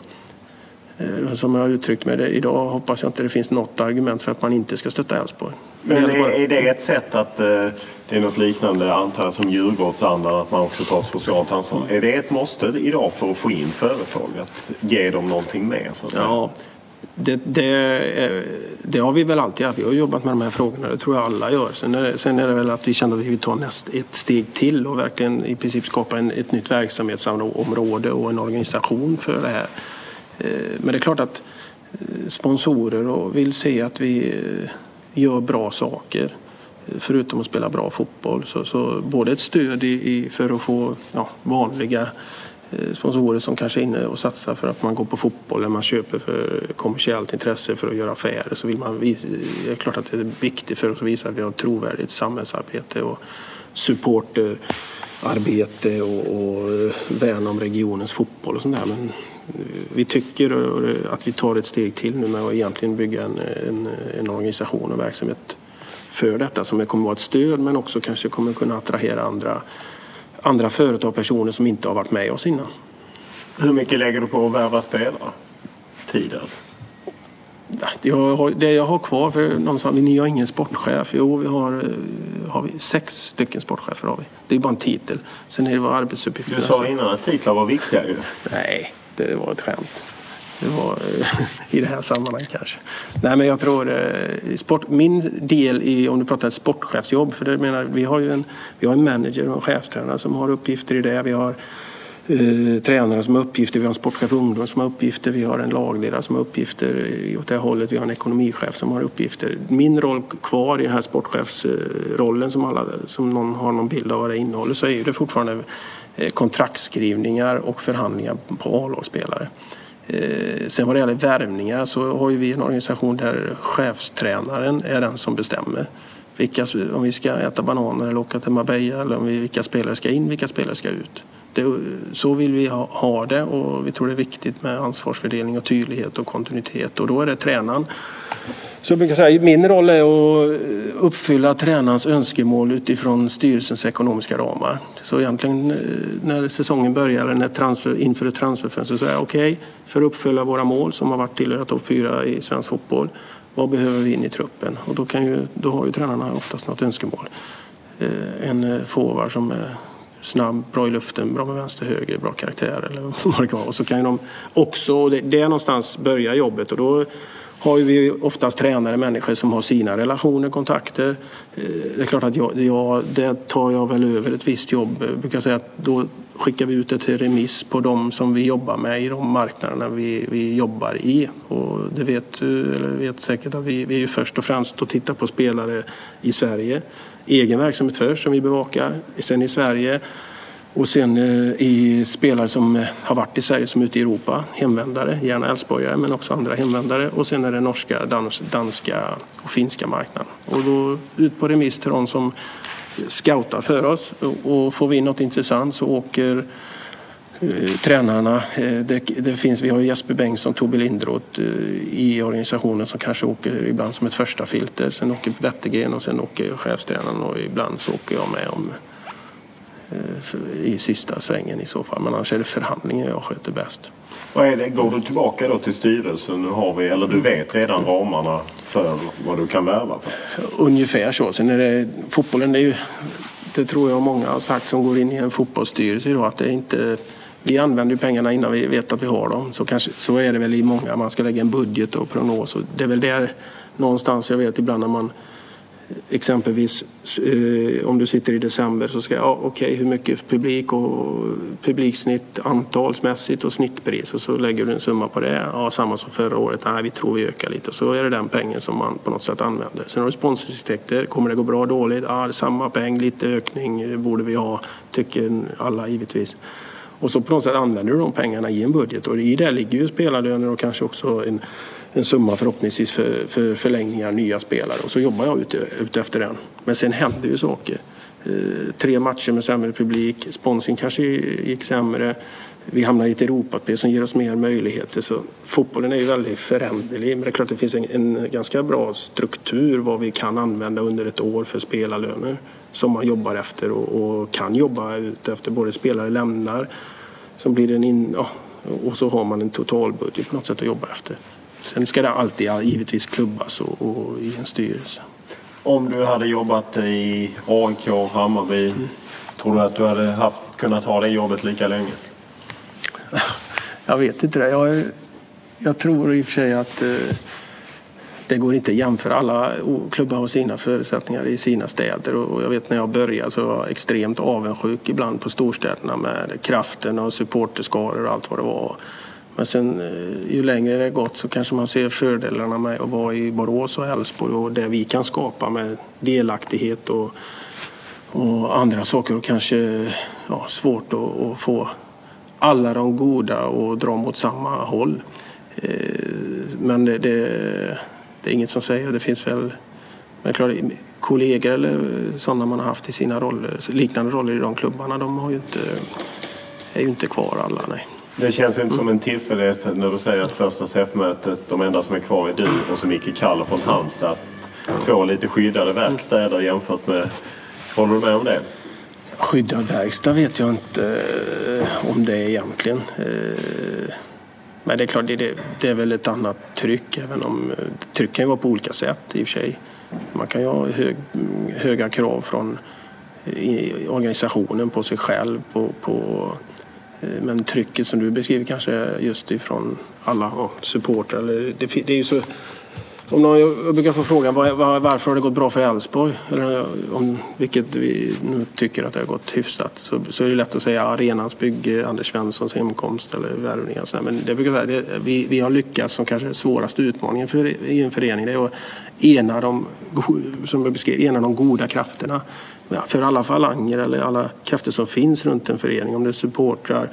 Som jag har uttryckt med det idag hoppas jag inte det finns något argument för att man inte ska stötta Elfsborg. Men är, är det ett sätt att det är något liknande antar som Djurgårdsandan att man också tar socialt ansvar? Mm. Är det ett måste idag för att få in företag att ge dem någonting mer? Så att ja, det, det, det har vi väl alltid haft. Vi har jobbat med de här frågorna, det tror jag alla gör. Sen är, sen är det väl att vi känner att vi vill ta näst, ett steg till och verkligen i princip skapa en, ett nytt verksamhetsområde och en organisation för det här. Men det är klart att sponsorer vill se att vi gör bra saker förutom att spela bra fotboll. Så, så både ett stöd i, för att få ja, vanliga sponsorer som kanske är inne och satsar för att man går på fotboll eller man köper för kommersiellt intresse för att göra affärer. Så vill man visa, det är klart att det är viktigt för oss att visa att vi har trovärdigt samhällsarbete och supporter arbete och, och värna om regionens fotboll och sånt där. Men vi tycker att vi tar ett steg till nu med att egentligen bygga en, en, en organisation och verksamhet för detta som kommer att vara ett stöd, men också kanske kommer kunna attrahera andra, andra företag och personer som inte har varit med oss innan. Hur mycket lägger du på att värva spelare? Tid alltså? Jag har, det jag har kvar, för någonstans, ni har ingen sportchef. Jo, vi har, har vi sex stycken sportchefer har vi. Det är bara en titel. Sen är det våra arbetsuppgifter. Du sa innan att titlar var viktiga ju. Nej, det var ett skämt. Det var i det här sammanhanget kanske. Nej, men jag tror sport, min del i, om du pratar ett sportchefsjobb, för det menar vi har ju en, vi har en manager och en chefstränare som har uppgifter i det. Vi har eh, tränare som har uppgifter, vi har en sportchef ungdom som har uppgifter, vi har en lagledare som har uppgifter åt det hållet, vi har en ekonomichef som har uppgifter. Min roll kvar i den här sportchefsrollen som, alla, som någon har någon bild av vad det innehåller, så är ju det fortfarande kontraktskrivningar och förhandlingar på A-lagsspelare. Sen vad det gäller värvningar så har ju vi en organisation där chefstränaren är den som bestämmer vilka, om vi ska äta bananer eller åka till Marbella, eller om vi, vilka spelare ska in, vilka spelare ska ut. Det, så vill vi ha, ha det, och vi tror det är viktigt med ansvarsfördelning och tydlighet och kontinuitet, och då är det tränaren. Så jag brukar säga, min roll är att uppfylla tränarens önskemål utifrån styrelsens ekonomiska ramar. Så egentligen när säsongen börjar eller när transfer, inför ett transferfönster, så är jag okej, okay, för att uppfylla våra mål som har varit tillhöra topp fyra i svensk fotboll. Vad behöver vi in i truppen? Och då, kan ju, då har ju tränarna oftast något önskemål. En forward som är snabb, bra i luften, bra med vänster, höger, bra karaktär eller vad det kan vara. Och så kan ju de också, det, det är någonstans börja jobbet, och då har vi oftast tränare, människor som har sina relationer, kontakter. Det är klart att jag, jag, det tar jag väl över ett visst jobb. Jag brukar säga att då skickar vi ut det till remiss på de som vi jobbar med i de marknaderna vi, vi jobbar i. Och det vet du, eller vet säkert att vi, vi är ju först och främst att titta på spelare i Sverige. Egen verksamhet först som vi bevakar, sen i Sverige. Och sen eh, i spelare som har varit i Sverige som ute i Europa, hemvändare, gärna älvsborgare men också andra hemvändare. Och sen är det norska, dans, danska och finska marknaden. Och då ut på remiss till de som scoutar för oss. Och, och får vi något intressant så åker eh, tränarna. Eh, det, det finns, vi har Jesper Bengtsson, Tobbe Lindroth eh, i organisationen som kanske åker ibland som ett första filter. Sen åker Wettergren och sen åker chefstränaren, och ibland så åker jag med om i sista svängen i så fall. Men annars är det förhandlingen jag sköter bäst. Vad är det? Går du tillbaka då till styrelsen? Nu har vi, eller du vet redan ramarna för vad du kan värva för? Ungefär så. Sen är det, fotbollen, det är ju, det tror jag många har sagt som går in i en fotbollsstyrelse idag, att det är inte, vi använder ju pengarna innan vi vet att vi har dem. Så, kanske, så är det väl i många, man ska lägga en budget och prognos. Och det är väl där någonstans jag vet ibland när man exempelvis eh, om du sitter i december så ska jag, ja, okej, okay, hur mycket publik och publiksnitt antalsmässigt och snittpris, och så lägger du en summa på det. Ja, samma som förra året. Nej, vi tror vi ökar lite, och så är det den pengen som man på något sätt använder. Sen har du sponsorintäkter. Kommer det gå bra, dåligt? Ja, det är samma peng, lite ökning borde vi ha, tycker alla givetvis. Och så på något sätt använder du de pengarna i en budget, och i det ligger ju spelarlöner och kanske också en en summa förhoppningsvis för, för förlängningar, nya spelare, och så jobbar jag ut, ut efter den. Men sen händer ju saker. Eh, tre matcher med sämre publik, sponsring kanske gick sämre, vi hamnar i ett Europapel som ger oss mer möjligheter. Så fotbollen är ju väldigt föränderlig, men det är klart att det finns en, en ganska bra struktur vad vi kan använda under ett år för spelarlöner som man jobbar efter, och, och kan jobba ut efter. Både spelare lämnar som blir en in, ja, och så har man en totalbudget på något sätt att jobba efter. Sen ska det alltid givetvis klubbas och, och i en styrelse. Om du hade jobbat i A I K, Hammarby, mm. tror du att du hade haft, kunnat ha det jobbet lika länge? Jag vet inte det. Jag, jag tror i och för sig att eh, det går inte att jämföra. Alla klubbar har sina förutsättningar i sina städer. Och jag vet när jag började så var jag extremt avundsjuk ibland på storstäderna med kraften och supporterskaror och allt vad det var. Men sen ju längre det gått så kanske man ser fördelarna med att vara i Borås och Älvsborg, och det vi kan skapa med delaktighet och, och andra saker, och kanske ja, svårt att, att få alla de goda och dra mot samma håll. Men det, det, det är inget som säger, det finns väl Men klart, kollegor eller sådana man har haft i sina roller, liknande roller i de klubbarna, de har ju inte, är ju inte kvar alla, nej. Det känns ju inte som en tillfällighet när du säger att första C F-mötet, de enda som är kvar är du och så Micke Kaller från Halmstad. Två lite skyddade verkstäder jämfört med, håller du med om det? Skyddad verkstad vet jag inte om det är egentligen. Men det är klart, det, det är väl ett annat tryck, även om tryck kan ju vara på olika sätt i och för sig. Man kan ju ha hög, höga krav från organisationen på sig själv, på, på, men trycket som du beskriver kanske just ifrån alla ja, supportrar. Eller det, det är ju så, om någon, jag brukar få frågan var, var, varför har det gått bra för Elfsborg, eller om vilket vi nu tycker att det har gått hyfsat, så, så är det lätt att säga arenans bygge, Anders Svenssons hemkomst eller värvningar och sådär. Men det brukar säga, det, vi, vi har lyckats som kanske svåraste utmaningen för, i en förening, det är att ena de, som jag beskrev, ena de goda krafterna för alla falanger eller alla krafter som finns runt en förening, om det är supportrar,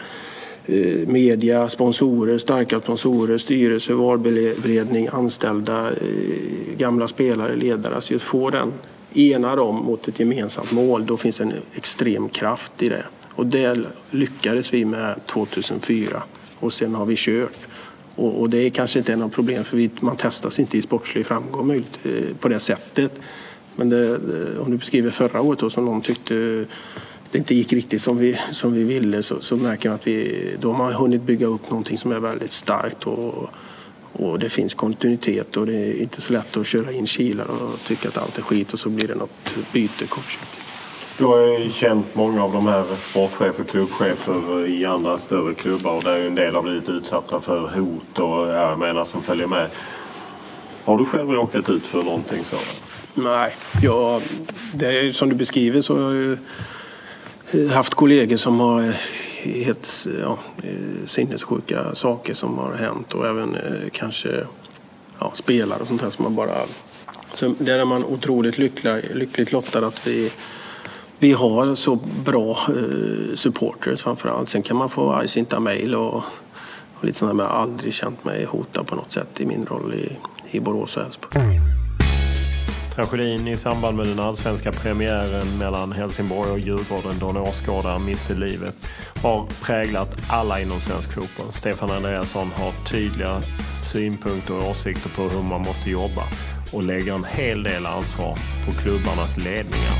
media, sponsorer, starka sponsorer, styrelse, valberedning, anställda, gamla spelare, ledare. Alltså just få den, ena dem mot ett gemensamt mål, då finns en extrem kraft i det. Och det lyckades vi med tjugohundrafyra och sen har vi kört. Och, och det är kanske inte något problem, för vi, man testas inte i sportslig framgång möjligt på det sättet. Men det, om du beskriver förra året då, som någon tyckte det inte gick riktigt som vi, som vi ville, så, så märker man att vi, då har man hunnit bygga upp någonting som är väldigt starkt och, och det finns kontinuitet och det är inte så lätt att köra in kilar och tycka att allt är skit och så blir det något byte kortsiktigt. Du har ju känt många av de här sportchefer och klubbchefer i andra större klubbar och där är ju en del har blivit utsatta för hot och jag menar som följer med. Har du själv råkat ut för någonting sådant? Nej, ja, det är, som du beskriver så har jag ju haft kollegor som har helt ja, sinnessjuka saker som har hänt och även eh, kanske ja, spelare och sånt här som man bara... Så där är man otroligt lycklig, lyckligt lottad att vi, vi har så bra eh, supporters framförallt. Sen kan man få argsinta mejl och, och lite sånt där, men jag har aldrig känt mig hotad på något sätt i min roll i, i Borås och Elfsborg. Tragedin i samband med den allsvenska premiären mellan Helsingborg och Djurgården då en åskådare miste livet har präglat alla inom svensk fotboll. Stefan Andreasson har tydliga synpunkter och åsikter på hur man måste jobba och lägger en hel del ansvar på klubbarnas ledningar.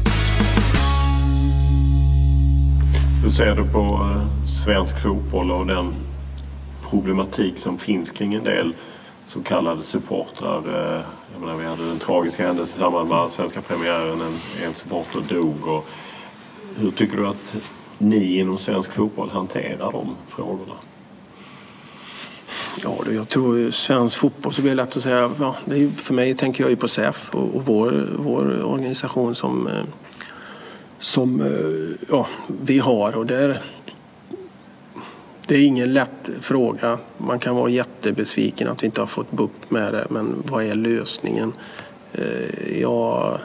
Hur ser du på svensk fotboll och den problematik som finns kring en del så kallade supportrar? Jag menar, vi hade en tragisk händelse i samband med svenska premiären, en, en supporter dog. Och hur tycker du att ni inom svensk fotboll hanterar de frågorna? Ja, jag tror svensk fotboll så blir det lätt att säga, ja, det är, för mig tänker jag ju på S E F och, och vår, vår organisation som, som ja, vi har och där. Det är ingen lätt fråga. Man kan vara jättebesviken att vi inte har fått bukt med det. Men vad är lösningen? Ja,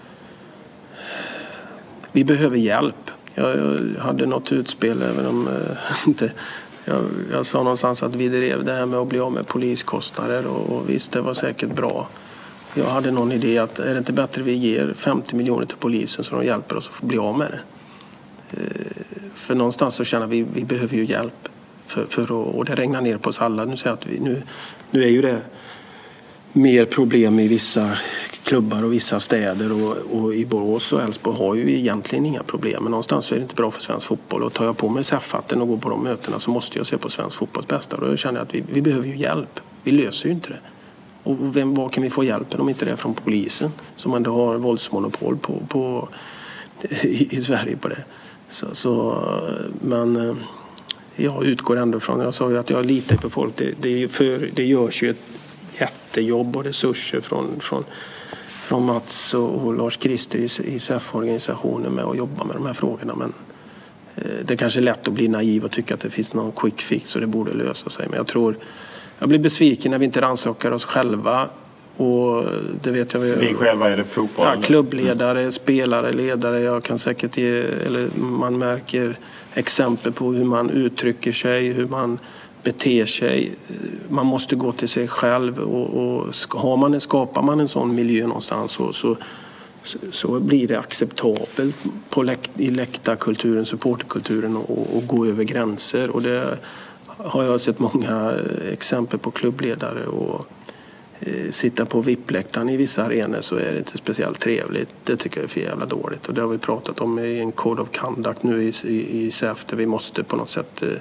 vi behöver hjälp. Jag hade något utspel, även om inte... Jag, jag sa någonstans att vi drev det här med att bli av med poliskostnader. Och visst, det var säkert bra. Jag hade någon idé att är det inte bättre vi ger femtio miljoner till polisen så de hjälper oss att bli av med det? För någonstans så känner vi vi behöver ju hjälp. För, för att, och det regnar ner på oss alla. Nu, säger att vi, nu, nu är ju det mer problem i vissa klubbar och vissa städer. Och, och i Borås och Elfsborg har ju egentligen inga problem. Men någonstans är det inte bra för svensk fotboll. Och tar jag på mig S E F-hatten och går på de mötena så måste jag se på svensk fotbolls bästa. Och då känner jag att vi, vi behöver ju hjälp. Vi löser ju inte det. Och vem, var kan vi få hjälpen om inte det är från polisen? Som ändå har våldsmonopol på, på, i, i Sverige på det. Så, så, men jag utgår ändå från, jag sa ju att jag litar på folk. Det, det, för, det görs ju ett jättejobb och resurser från, från, från Mats och, och Lars Christer i, i S E F-organisationen med att jobba med de här frågorna. Men eh, det är kanske lätt att bli naiv och tycka att det finns någon quick fix och det borde lösa sig. Men jag tror, jag blir besviken när vi inte rannsakar oss själva. Och det vet jag. Vi själva är det fotboll. Ja, klubbledare, mm. spelare, ledare. Jag kan säkert ge, eller man märker exempel på hur man uttrycker sig, hur man beter sig. Man måste gå till sig själv och, och har man, skapar man en sån miljö någonstans så, så, så blir det acceptabelt på läk, i läktarkulturen, supporterkulturen och, och gå över gränser. Och det har jag sett många exempel på klubbledare och eh, sitta på V I P-läktaren i vissa arenor så är det inte speciellt trevligt. Det tycker jag är för jävla dåligt och det har vi pratat om i en Code of Conduct nu i, i, i S E F där vi måste på något sätt eh,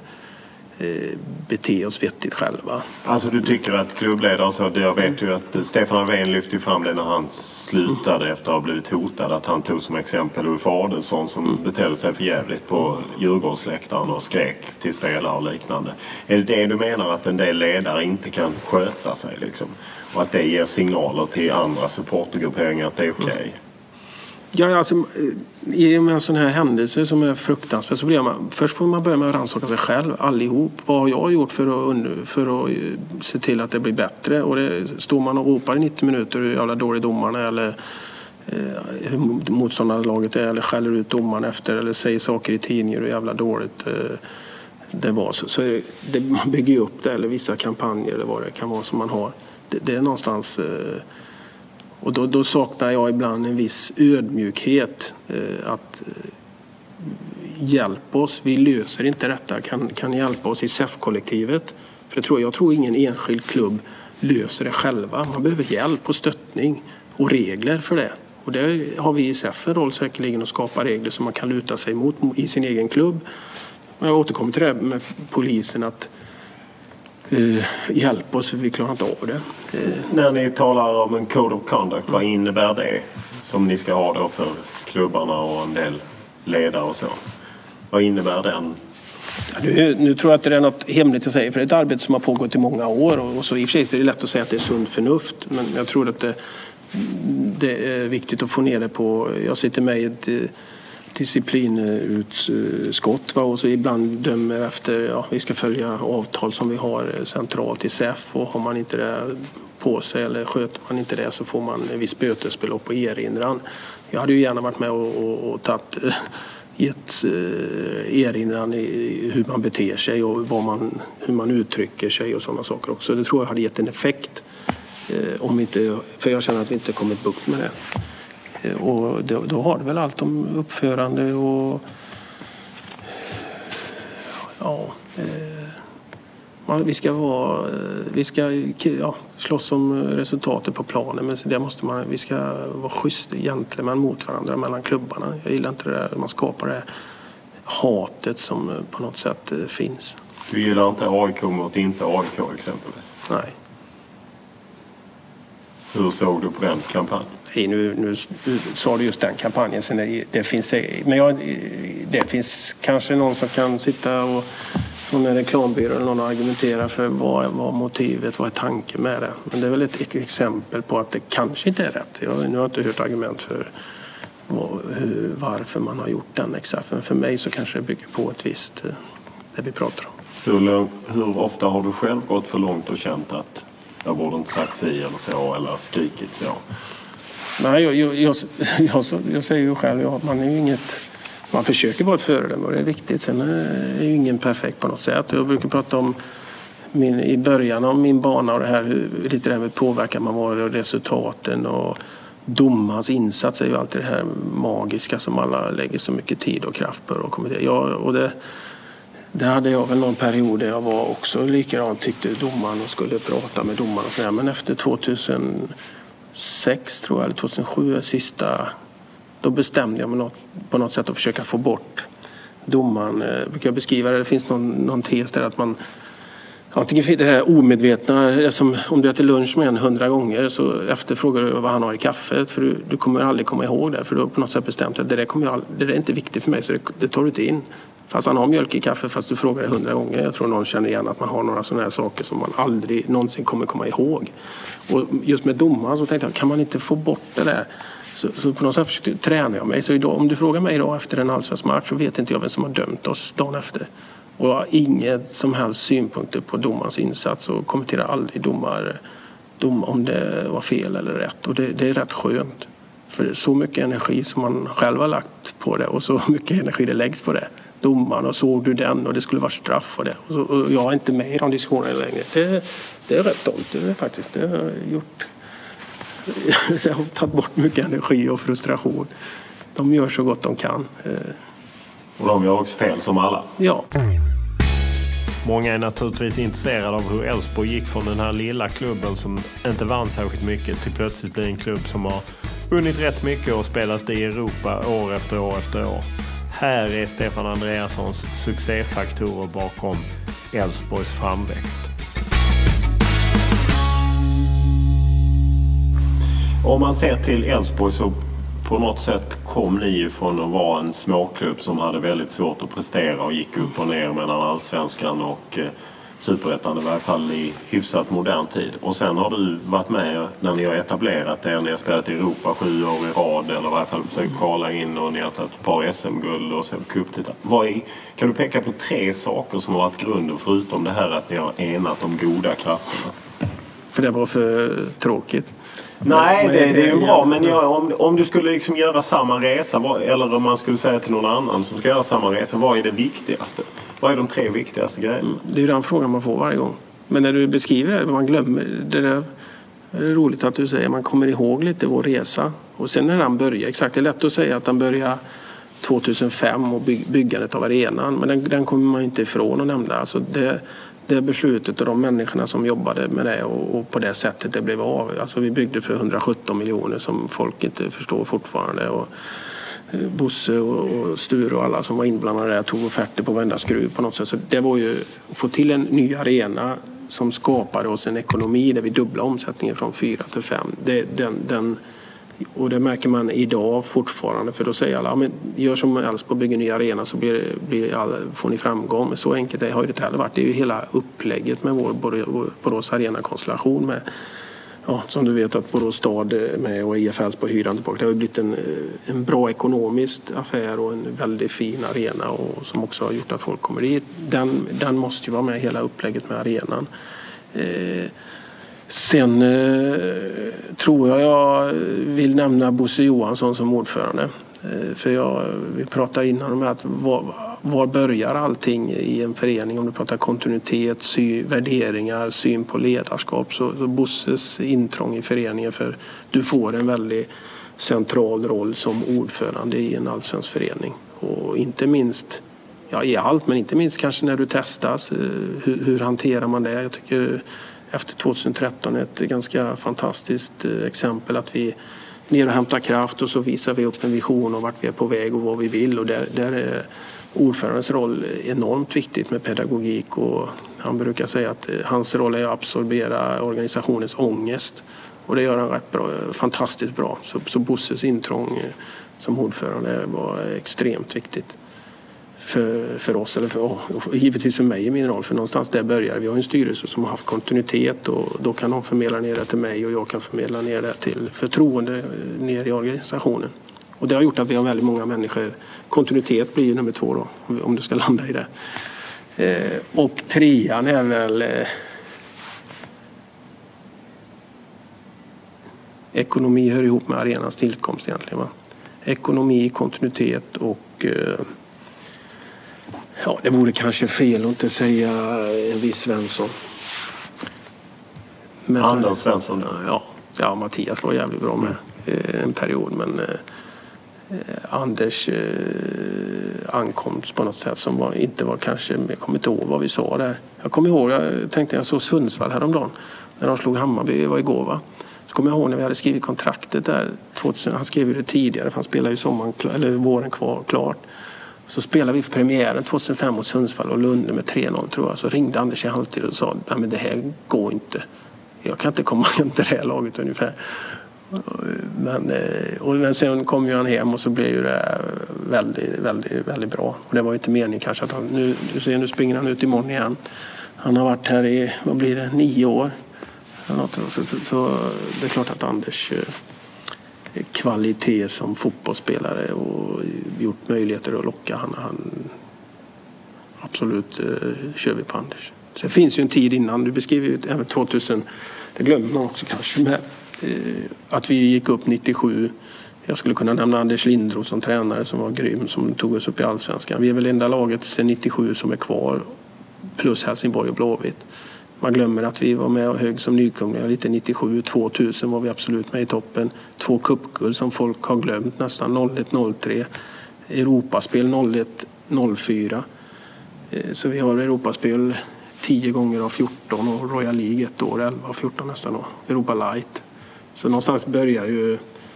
bete oss vettigt själva. Alltså du tycker att klubbledare, så jag vet ju att Stefan Löfven lyfte fram det när han slutade mm. efter att ha blivit hotad, att han tog som exempel Ulf Adelsohn som mm. betedde sig för jävligt på Djurgårdsläktaren och skrek till spelare och liknande. Är det det du menar, att en del ledare inte kan sköta sig liksom? Och att det ger signaler till andra supportergrupperingar att det är okej? Okay? Mm. Ja, alltså i en sån här händelse som är fruktansvärd så blir man, först får man börja med att rannsaka sig själv allihop. Vad har jag gjort för att, för att se till att det blir bättre? Och det står man och ropar i nittio minuter hur jävla dålig domarna eller eh, hur motståndarlaget är eller skäller ut domaren efter eller säger saker i tidningar hur jävla dåligt eh, det var. Så, så det, man bygger ju upp det eller vissa kampanjer eller vad det kan vara som man har. Det, det är någonstans... Eh, Och då, då saknar jag ibland en viss ödmjukhet eh, att eh, hjälpa oss. Vi löser inte detta. Kan, kan hjälpa oss i S E F-kollektivet. För det tror jag, jag tror ingen enskild klubb löser det själva. Man behöver hjälp och stöttning och regler för det. Och det har vi i S E F en roll säkerligen att skapa regler som man kan luta sig mot i sin egen klubb. Och jag återkommer till det med polisen att Uh, hjälp oss för vi klarar inte av det. Uh. När ni talar om en Code of Conduct, vad innebär det som ni ska ha då för klubbarna och en del ledare och så? Vad innebär den? Ja, nu, nu tror jag att det är något hemligt att säga, för det är ett arbete som har pågått i många år och, och så i och för sig är det lätt att säga att det är sunt förnuft, men jag tror att det, det är viktigt att få ner det på. Jag sitter med i ett disciplinutskott va? Och så ibland dömer efter, ja, vi ska följa avtal som vi har centralt i S E F och har man inte det på sig eller sköter man inte det så får man en viss bötesbelopp och erinran. Jag hade ju gärna varit med och, och, och tagit, gett erinran i hur man beter sig och vad man, hur man uttrycker sig och sådana saker också. Det tror jag hade gett en effekt om inte, för jag känner att vi inte kommit bukt med det. Och då, då har det väl allt om uppförande och ja, eh, man, vi ska vara vi ska ja, slåss om resultatet på planen, men det måste man, vi ska vara schysst egentligen mot varandra mellan klubbarna. Jag gillar inte det där, man skapar det hatet som på något sätt finns. Du gillar inte A I K mot inte A I K exempelvis? Nej. Hur såg du på den kampanjen? Nu, nu, nu sa du just den kampanjen. Sen det, det, finns, men jag, det finns kanske någon som kan sitta och från en reklambyrå eller någon och argumentera för vad, vad motivet, vad är tanken med det. Men det är väl ett exempel på att det kanske inte är rätt. Jag, nu har jag inte hört argument för vad, hur, varför man har gjort den exakt. Men för mig så kanske det bygger på ett visst, det vi pratar om. Hur, hur ofta har du själv gått för långt och känt att jag borde inte sagt si eller så eller skrikit så? Nej, jag, jag, jag, jag, jag säger ju själv att man är ju inget, man försöker vara ett föredöme och det är viktigt. Sen är ju ingen perfekt på något sätt. Jag brukar prata om min, i början av min bana och det här, hur, lite det här med påverkan man var och resultaten och domarens insats är ju alltid det här magiska som alla lägger så mycket tid och kraft på och kommentera. Ja, och det, det hade jag väl någon period där jag var också likadant, tyckte domaren och skulle prata med domaren och sådär. Men efter tjugohundrasex tror jag, eller tjugohundrasju sista, då bestämde jag mig något, på något sätt att försöka få bort domaren. Jag brukar beskriva det, det finns någon, någon tes där att man antingen det här omedvetna, det som, om du äter lunch med en hundra gånger så efterfrågar du vad han har i kaffet, för du, du kommer aldrig komma ihåg det, för du har på något sätt bestämt att det där, kommer jag, det där är inte viktigt för mig, så det, det tar du inte in. Fast han har mjölk i kaffe fast du frågar det hundra gånger. Jag tror någon känner igen att man har några sådana här saker som man aldrig någonsin kommer komma ihåg. Och just med domaren så tänkte jag, kan man inte få bort det där? Så, så på något sätt försökte träna jag mig. Så idag, om du frågar mig idag efter en allsvensk match så vet inte jag vem som har dömt oss dagen efter. Och jag har inget som helst synpunkter på domarens insats och kommenterar aldrig domar, dom om det var fel eller rätt. Och det, det är rätt skönt. För så mycket energi som man själv har lagt på det och så mycket energi det läggs på det. Domaren och såg du den och det skulle vara straff för det. Och, så, och jag är inte med i de diskussionerna längre. Det, det är jag rätt stolt över faktiskt. Det har jag gjort. Jag har tagit bort mycket energi och frustration. De gör så gott de kan. Och de gör också fel som alla. Ja. Många är naturligtvis intresserade av hur Elfsborg gick från den här lilla klubben som inte vann särskilt mycket till plötsligt bli en klubb som har vunnit rätt mycket och spelat i Europa år efter år efter år. Här är Stefan Andreassons succéfaktorer bakom Elfsborgs framväxt. Om man ser till Elfsborg så på något sätt kom ni ju från att vara en småklubb som hade väldigt svårt att prestera och gick upp och ner mellan allsvenskan och eh, superettan, i varje fall i hyfsat modern tid. Och sen har du varit med när ni har etablerat er, ni har spelat i Europa sju år i rad eller i varje fall försökt kvala in och ni har tagit ett par S M-guld och sen cuptitlar. Vad är, kan du peka på tre saker som har varit grunden förutom det här att ni har enat de goda krafterna? För det var för tråkigt. Nej, det, det är ju bra. Men jag, om, om du skulle liksom göra samma resa, vad, eller om man skulle säga till någon annan som ska göra samma resa, vad är det viktigaste? Vad är de tre viktigaste grejerna? Mm, det är ju den frågan man får varje gång. Men när du beskriver det, man glömmer det där. Det är roligt att du säger, man kommer ihåg lite vår resa. Och sen när den börjar, exakt, det är lätt att säga att den börjar tjugohundrafem och by, byggandet av arenan. Men den, den kommer man inte ifrån att nämna. Alltså det... Det beslutet och de människorna som jobbade med det och, och på det sättet det blev av. Alltså vi byggde för hundrasjutton miljoner som folk inte förstår fortfarande. Och Bosse och, och Sture och alla som var inblandade där tog offerter på varenda skruv på något sätt. Så det var ju att få till en ny arena som skapade oss en ekonomi där vi dubbla omsättningen från fyra till fem. Det, den, den, och det märker man idag fortfarande, för då säger alla, men gör som Elfsborg, bygger ny arena så blir, blir alla, får ni framgång. Men så enkelt det har ju det heller varit. Det är ju hela upplägget med vår Borås arena-konstellation med, ja, som du vet att Borås stad med och I F Elfsborg hyran tillbaka. Det har ju blivit en, en bra ekonomisk affär och en väldigt fin arena och som också har gjort att folk kommer dit. Den, den måste ju vara med hela upplägget med arenan. Eh, Sen eh, tror jag jag vill nämna Bosse Johansson som ordförande. Eh, för jag, vi pratade innan om att var, var börjar allting i en förening? Om du pratar kontinuitet, sy, värderingar, syn på ledarskap. Så, så Bosses intrång i föreningen, för du får en väldigt central roll som ordförande i en allsvensk förening. Och inte minst, ja i allt, men inte minst kanske när du testas. Eh, hur, hur hanterar man det? Jag tycker... Efter tjugohundratretton ett ganska fantastiskt exempel att vi ner och hämtar kraft och så visar vi upp en vision om vart vi är på väg och vad vi vill. Och där, där är ordförandens roll enormt viktigt med pedagogik och han brukar säga att hans roll är att absorbera organisationens ångest. Och det gör han rätt bra, fantastiskt bra. Så, så Bosses intrång som ordförande var extremt viktigt. För, för oss, eller för, och givetvis för mig i min roll, för någonstans där börjar vi har en styrelse som har haft kontinuitet och då kan de förmedla ner det till mig och jag kan förmedla ner det till förtroende ner i organisationen. Och det har gjort att vi har väldigt många människor. Kontinuitet blir ju nummer två då, om du ska landa i det. Eh, och trean är väl eh, ekonomi hör ihop med arenans tillkomst egentligen, va? Ekonomi, kontinuitet och eh, ja, det vore kanske fel att inte säga en viss Svensson. Men, Anders Svensson? Ja, ja, Mattias var jävligt bra med eh, en period. Men eh, Anders eh, ankomst på något sätt som var, inte var kanske, jag kommer inte ihåg vad vi sa där. Jag kommer ihåg, jag tänkte jag såg Sundsvall häromdagen. När de slog Hammarby, var igår va. Så kommer jag ihåg när vi hade skrivit kontraktet där. tvåtusen, han skrev det tidigare för han spelade ju sommaren, eller våren kvar, klart. Så spelade vi för premiären tjugohundrafem mot Sundsvall och Lunde med tre noll tror jag. Så ringde Anders i halvtid och sa, nej men det här går inte. Jag kan inte komma hem till det här laget ungefär. Men, och men sen kom ju han hem och så blev ju det väldigt, väldigt, väldigt bra. Och det var ju inte meningen kanske att han, nu, du ser, nu springer han ut imorgon igen. Han har varit här i, vad blir det, nio år. Så, så, så det är klart att Anders kvalitet som fotbollsspelare och gjort möjligheter att locka han, han absolut eh, kör vi på Anders. Så det finns ju en tid innan, du beskriver ju även tvåtusen, det glömmer man också kanske med, eh, att vi gick upp nittiosju Jag skulle kunna nämna Anders Lindroth som tränare som var grym, som tog oss upp i Allsvenskan. Vi är väl enda laget sedan nittiosju som är kvar, plus Helsingborg och Blåvitt. Man glömmer att vi var med och hög som nykomlingar lite nittiosju, tvåtusen var vi absolut med i toppen. Två cupguld som folk har glömt nästan, noll ett noll tre. Europaspel noll ett noll fyra. Så vi har Europaspel tio gånger av fjorton och Royal League ett år, elva av fjorton nästan år. Europa Light. Så någonstans börjar ju...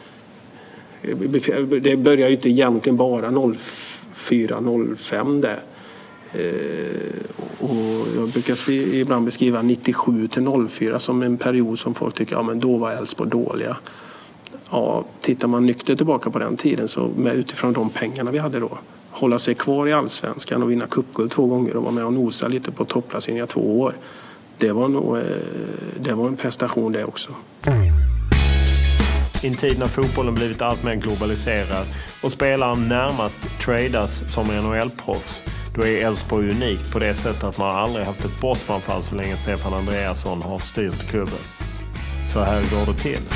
Det börjar ju inte egentligen bara noll fyra noll fem där. Och jag brukar ibland beskriva nittiosju till noll fyra som en period som folk tycker, ja men då var Elfsborg dåliga. Ja, tittar man nykter tillbaka på den tiden så med utifrån de pengarna vi hade då, hålla sig kvar i Allsvenskan och vinna cupguld två gånger och vara med och nosa lite på topplaceringen i två år. Det var nog det var en prestation det också. I en tid när fotbollen blivit allt mer globaliserad och spelaren närmast tradas som N H L-proffs, då är Elfsborg unikt på det sättet att man aldrig haft ett bossmanfall så länge Stefan Andreasson har styrt klubben. Så här går det till.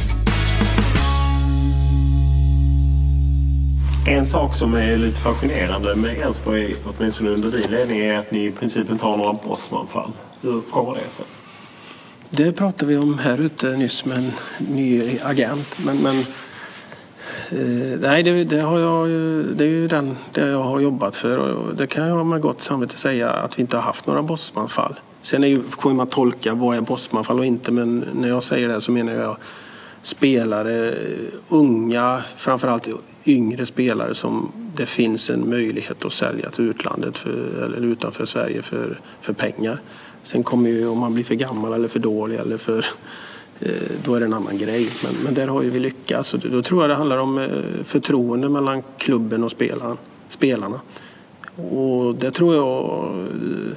En sak som är lite fascinerande med Elfsborg, åtminstone under din ledning, är att ni i princip inte har några bossmanfall. Hur kommer det sig? Det pratade vi om här ute nyss med en ny agent. Men, men eh, nej, det, det, har jag, det är ju den det jag har jobbat för. Och det kan jag med gott samvete säga att vi inte har haft några bossmanfall. Sen är ju, får man tolka vad är bossmanfall och inte. Men när jag säger det så menar jag spelare, unga, framförallt yngre spelare som det finns en möjlighet att sälja till utlandet för, eller utanför Sverige för, för pengar. Sen kommer ju om man blir för gammal eller för dålig eller för, eh, då är det en annan grej. Men, men där har ju vi lyckats. Så då tror jag det handlar om eh, förtroende mellan klubben och spelaren, spelarna. Och det tror jag eh,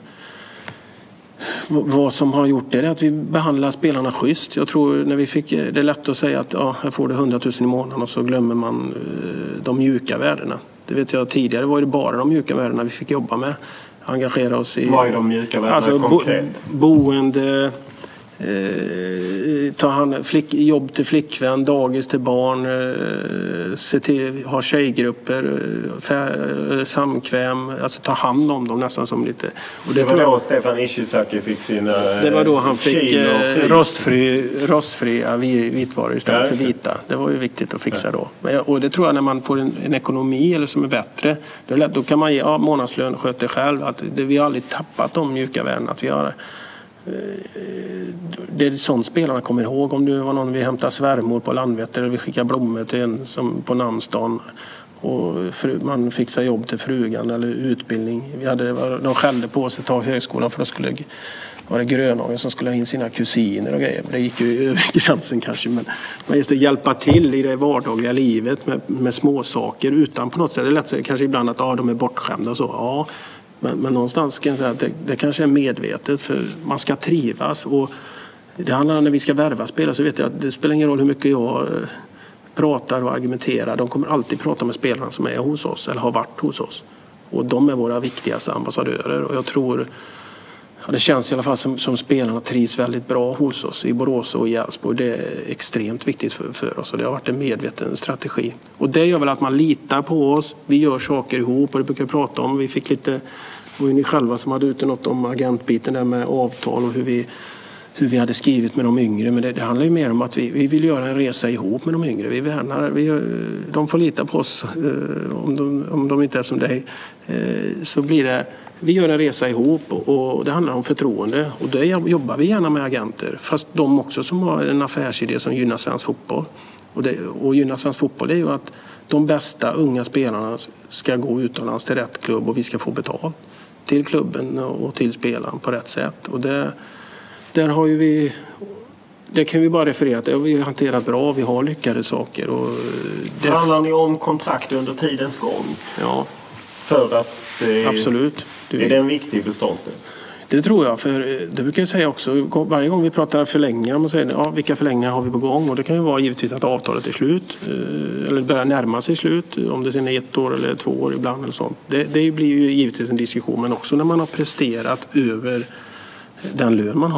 vad som har gjort det är att vi behandlar spelarna schysst. Jag tror när vi fick, det är lätt att säga att ja, här får du hundratusen i månaden och så glömmer man eh, de mjuka värdena. Det vet jag tidigare var det bara de mjuka värdena vi fick jobba med. Engagera oss i... Vad är de mjuka värdena alltså, konkret? Bo, boende, eh, ta hand, flick, jobb till flickvän, dagis till barn, eh, se till, ha tjejgrupper, fär, samkväm, alltså ta hand om dem nästan som lite... Och det, det var då jag, Stefan Ishizaki fick sina... Det var då han fick eh, rostfri, rostfria vitvaror istället ja, för vita. Det var ju viktigt att fixa ja. då. Och det tror jag när man får en, en ekonomi eller som är bättre, då, är lätt, då kan man ge ja, månadslön och sköta själv. Att det, vi har aldrig tappat de mjuka värden att vi har... Det är sånt spelarna kommer ihåg. Om det var någon vi hämtade svärmor på Landvetter eller vi skickade blommor till en som på namnsdagen och fru, man fixade jobb till frugan eller utbildning. Vi hade, de skällde på oss att ta högskolan för då skulle var det Grönhagen som skulle ha in sina kusiner och grejer. Det gick ju över gränsen kanske, men man måste hjälpa till i det vardagliga livet med, med små saker utan på något sätt. Det är lätt kanske ibland att ah, de är bortskämda och så. Ja. Men, men någonstans kan jag säga att det, det kanske är medvetet för man ska trivas och det handlar om när vi ska värva spelare så vet jag att det spelar ingen roll hur mycket jag eh, pratar och argumenterar. De kommer alltid prata med spelarna som är hos oss eller har varit hos oss och de är våra viktigaste ambassadörer och jag tror ja, det känns i alla fall som, som spelarna trivs väldigt bra hos oss i Borås och i Elfsborg. Det är extremt viktigt för, för oss och det har varit en medveten strategi. Och det gör väl att man litar på oss. Vi gör saker ihop och det brukar vi prata om. Vi fick lite, det var ju ni själva som hade ute något om agentbiten där med avtal och hur vi, hur vi hade skrivit med de yngre. Men det, det handlar ju mer om att vi, vi vill göra en resa ihop med de yngre. Vi värnar, vi, de får lita på oss om de, om de inte är som dig. Så blir det... Vi gör en resa ihop och det handlar om förtroende och det jobbar vi gärna med agenter. Fast de också som har en affärsidé som gynnar svensk fotboll. Och, det, och gynnar svensk fotboll är ju att de bästa unga spelarna ska gå utomlands till rätt klubb och vi ska få betalt till klubben och till spelaren på rätt sätt. Och det, där har ju vi... Det kan vi bara referera till. Vi har hanterat bra, vi har lyckade saker. Och det... Förhandlar ni om kontrakt under tidens gång? Ja. För att det absolut. Du... Är det en viktig beståndsdel? Det tror jag, för det brukar jag säga också. Varje gång vi pratar förlängningar, man säger ja, vilka förlängningar har vi på gång? Och det kan ju vara givetvis att avtalet är slut. Eller börjar närma sig slut. Om det sen är ett år eller två år ibland eller sånt. Det, det blir ju givetvis en diskussion. Men också när man har presterat över den lön man har.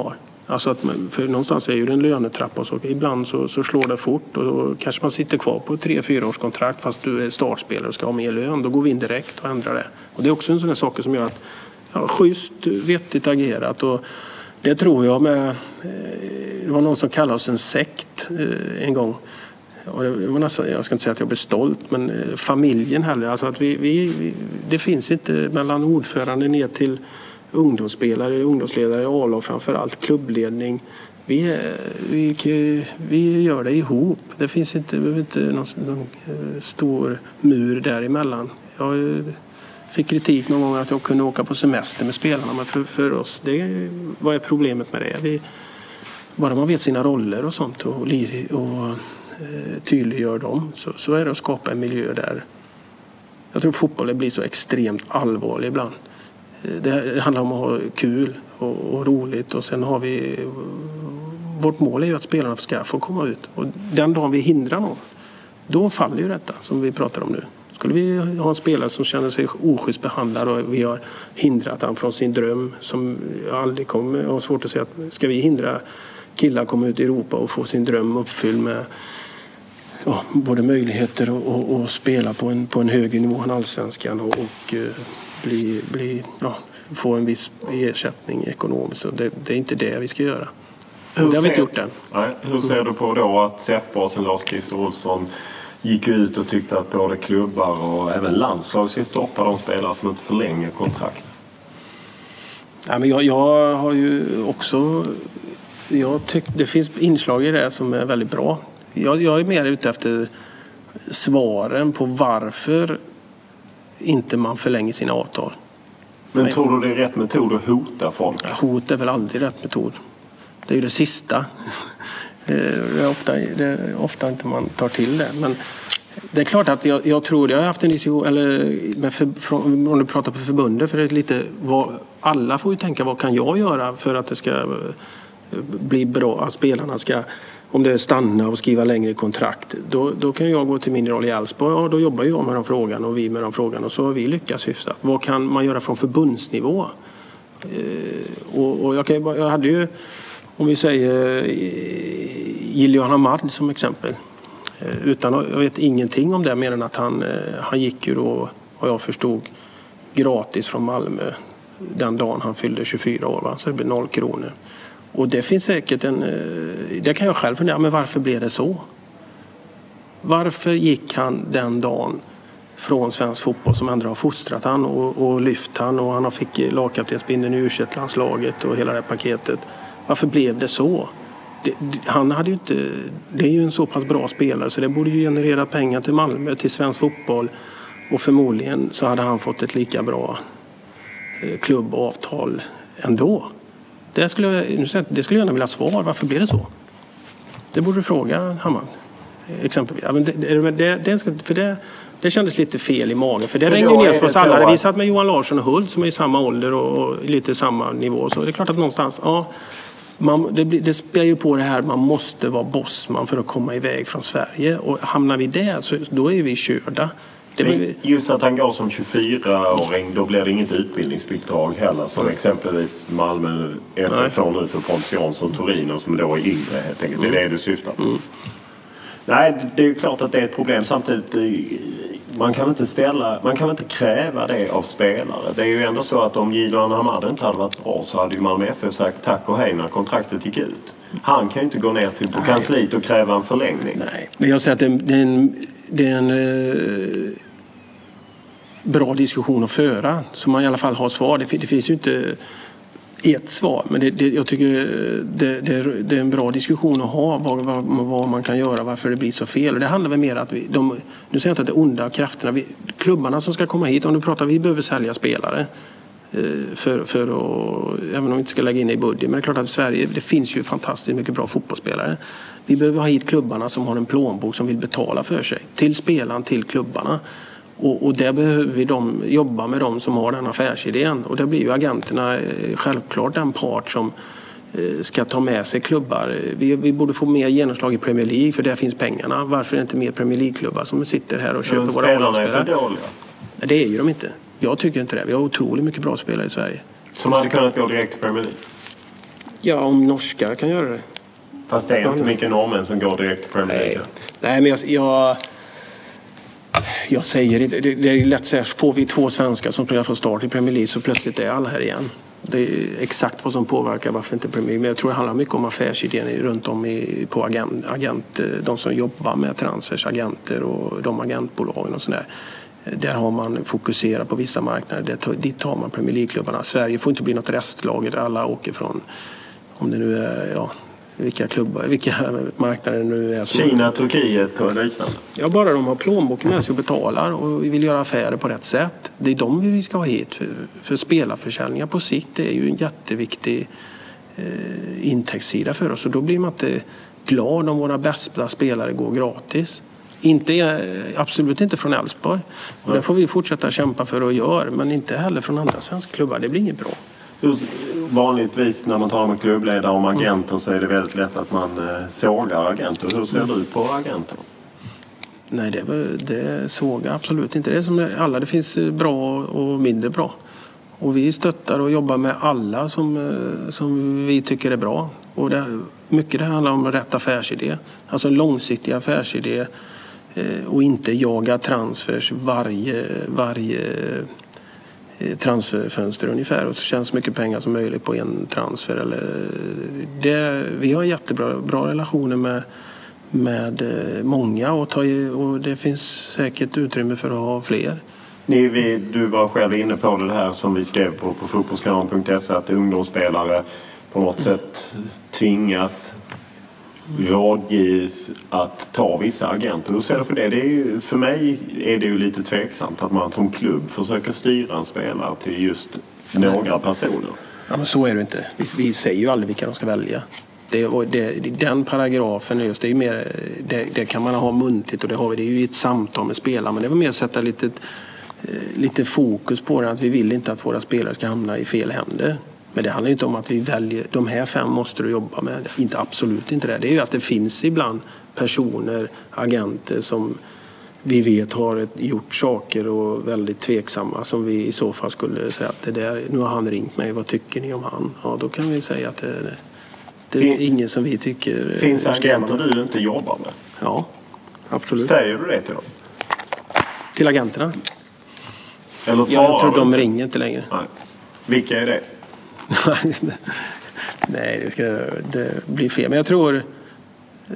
Alltså att, för någonstans är ju det en lönetrappa, så ibland så, så slår det fort och då kanske man sitter kvar på tre fyra års kontrakt fast du är startspelare och ska ha mer lön. Då går vi in direkt och ändrar det. Och det är också en sån här sak som gör att ja, schysst, vettigt agerat, och det tror jag med, det var någon som kallade oss en sekt en gång. Och det var nästan, jag ska inte säga att jag blir stolt, men familjen heller. Alltså att vi, vi, det finns inte mellan ordförande ner till ungdomsspelare, ungdomsledare, A-lag framförallt, klubbledning. Vi, vi, vi gör det ihop. Det finns inte, inte någon, någon stor mur däremellan. Jag fick kritik någon gång att jag kunde åka på semester med spelarna, men för, för oss, det, vad är problemet med det? Vi, bara man vet sina roller och sånt och, och tydliggör dem, så, så är det att skapa en miljö där. Jag tror fotbollen blir så extremt allvarlig ibland. Det handlar om att ha kul och, och roligt, och sen har vi, vårt mål är ju att spelarna ska få komma ut, och den dagen vi hindrar någon, då faller ju detta som vi pratar om nu. Skulle vi ha en spelare som känner sig oschysst behandlad och vi har hindrat han från sin dröm, som aldrig kommer, jag har svårt att säga att ska vi hindra killar komma ut i Europa och få sin dröm uppfylld med ja, både möjligheter och, och, och spela på en, på en högre nivå än allsvenskan och, och uh, bli, bli, ja, få en viss ersättning ekonomiskt. Så det, det är inte det vi ska göra. Hur det har vi ser, inte gjort än. Nej, hur ser du på då att C F-basen Lars-Christer Olsson gick ut och tyckte att både klubbar och även landslag ska stoppa de spelare som inte förlänger kontrakt? Ja, men jag, jag har ju också... Jag tycker det finns inslag i det som är väldigt bra. Jag, jag är mer ute efter svaren på varför inte man förlänger sina avtal. Men Nej. Tror du det är rätt metod att hota folk? Hot är väl aldrig rätt metod. Det är ju det sista. Det är ofta, det är ofta inte man tar till det. Men det är klart att jag, jag tror, jag har haft en diskussion, eller med för, om du pratar på förbundet, för det är lite, vad, alla får ju tänka vad kan jag göra för att det ska bli bra, att spelarna ska, om det är stanna och skriva längre kontrakt, då, då kan jag gå till min roll i Elfsborg, och då jobbar jag med den frågan och vi med den frågan, och så har vi lyckats hyfsat. Vad kan man göra från förbundsnivå? Eh, och, och jag, kan, jag hade ju, om vi säger Gillian Hamad som exempel, eh, utan jag vet ingenting om det mer än att han, eh, han gick ju då, vad jag förstod, gratis från Malmö den dagen han fyllde tjugofyra år, va? Så det blir noll kronor. Och det finns säkert en... Det kan jag själv fundera, men varför blev det så? Varför gick han den dagen från svensk fotboll som ändå har fostrat han och, och lyft han, och han har fick lagkaptensbindeln i U tjugoett-landslaget och hela det paketet. Varför blev det så? Det, han hade ju inte... Det är ju en så pass bra spelare så det borde ju generera pengar till Malmö, till svensk fotboll, och förmodligen så hade han fått ett lika bra klubbavtal ändå. Det skulle, jag, det skulle jag gärna vilja ha svar. Varför blir det så? Det borde du fråga Hammar. Exempelvis. Ja, men det, det, det, för det, det kändes lite fel i magen. För det regnar ner på oss alla. Vi satt med Johan Larsson och Hult som är i samma ålder och, och lite samma nivå. Så det är klart att någonstans... Ja, man, det, det spär ju på det här. Man måste vara bossman för att komma iväg från Sverige. Och hamnar vi där så då är vi körda. Men just att han går som tjugofyra-åring, då blir det inget utbildningsbidrag heller, som mm. exempelvis Malmö F F får nu för Pontus Jansson Torino som då är yngre helt enkelt. Mm. Det är det du syftar på. Mm. Nej, det är ju klart att det är ett problem. Samtidigt, man kan inte ställa, man kan inte kräva det av spelare. Det är ju ändå så att om Gillian Hamad inte hade varit bra så hade ju Malmö F F sagt tack och hej när kontraktet gick ut. Han kan ju inte gå ner till på kansliet och kräva en förlängning. Nej, men jag säger att det är en, det är en eh, bra diskussion att föra. Så man i alla fall har svar. Det, det finns ju inte ett svar. Men det, det, jag tycker det, det, det är en bra diskussion att ha. Vad, vad, vad man kan göra, varför det blir så fel. Och det handlar väl mer att vi, de, nu säger jag inte att det är onda krafterna. Vi, klubbarna som ska komma hit, om du pratar, vi behöver sälja spelare. För, för att, även om vi inte ska lägga in det i budget, men det är klart att i Sverige det finns ju fantastiskt mycket bra fotbollsspelare. Vi behöver ha hit klubbarna som har en plånbok som vill betala för sig till spelaren, till klubbarna, och, och där behöver vi dem, jobba med dem som har den affärsidén, och det blir ju agenterna självklart den part som ska ta med sig klubbar. Vi, vi borde få mer genomslag i Premier League, för där finns pengarna. Varför är det inte mer Premier League-klubbar som sitter här och köper våra spelarna är för dåliga? Det är ju de inte. Jag tycker inte det. Vi har otroligt mycket bra spelare i Sverige. Som hade kunnat gå direkt till Premier League? Ja, om norska kan göra det. Fast det är inte mycket norrmän som går direkt till Premier League. Nej, men jag, jag, jag säger det, det, det är lätt att säga, får vi två svenskar som spelar från start i Premier League så plötsligt är alla här igen. Det är exakt vad som påverkar varför inte Premier League. Men jag tror det handlar mycket om affärsidén runt om i, på agent, agent, de som jobbar med transfers, agenter och de agentbolagen och sådär. Där har man fokuserat på vissa marknader. Dit tar man Premier League-klubbarna. Sverige får inte bli något restlag där alla åker från, om det nu är, ja, vilka klubbar, vilka marknader det nu är. Som Kina, Turkiet och liknande. Ja, bara de har plånboken med sig och betalar och vi vill göra affärer på rätt sätt. Det är de vi ska ha hit för, för spelarförsäljningar på sikt. Det är ju en jätteviktig eh, intäktssida för oss och då blir man inte glad om våra bästa spelare går gratis. Inte, absolut inte från Elfsborg. Och det får vi fortsätta kämpa för att göra, men inte heller från andra svenska klubbar. Det blir inget bra. Vanligtvis när man talar med klubbledare om agenter så är det väldigt lätt att man sågar agenter. Hur ser du på agenter? Nej, det, det sågar absolut inte. Det är som alla. Det finns bra och mindre bra. Och vi stöttar och jobbar med alla som, som vi tycker är bra. Och det, mycket det handlar om rätt affärsidé. Alltså en långsiktig affärsidé. Och inte jaga transfers varje, varje transferfönster ungefär. Och så tjänar så mycket pengar som möjligt på en transfer. Eller det, vi har jättebra bra relationer med, med många och, ta, och det finns säkert utrymme för att ha fler. Ni, vi, du var själv inne på det här som vi skrev på, på fotbollskanalen punkt se att ungdomsspelare på något sätt tvingas rådgivs att ta vissa agenter. Hur ser du på det? Det är ju, för mig är det ju lite tveksamt att man som klubb försöker styra en spelare till just några personer. Ja, men så är det inte. Vi, vi säger ju aldrig vilka de ska välja. Det, det, den paragrafen just, det är mer, det, det kan man ha muntligt och det har vi, det är ju ett samtal med spelare, men det var mer att sätta lite, lite fokus på det, att vi vill inte att våra spelare ska hamna i fel händer. Men det handlar inte om att vi väljer, de här fem måste du jobba med. Inte absolut inte det. Det är ju att det finns ibland personer, agenter som vi vet har gjort saker och väldigt tveksamma som vi i så fall skulle säga att det där, nu har han ringt mig, vad tycker ni om han? Ja, då kan vi säga att det, det är fin, ingen som vi tycker. Finns det agenter du inte jobbar med? Ja, absolut. Säger du det till dem? Till agenterna? Eller svarar jag tror de inte? ringer inte längre. Nej. Vilka är det? Nej, det, ska, det blir fel. Men jag tror eh,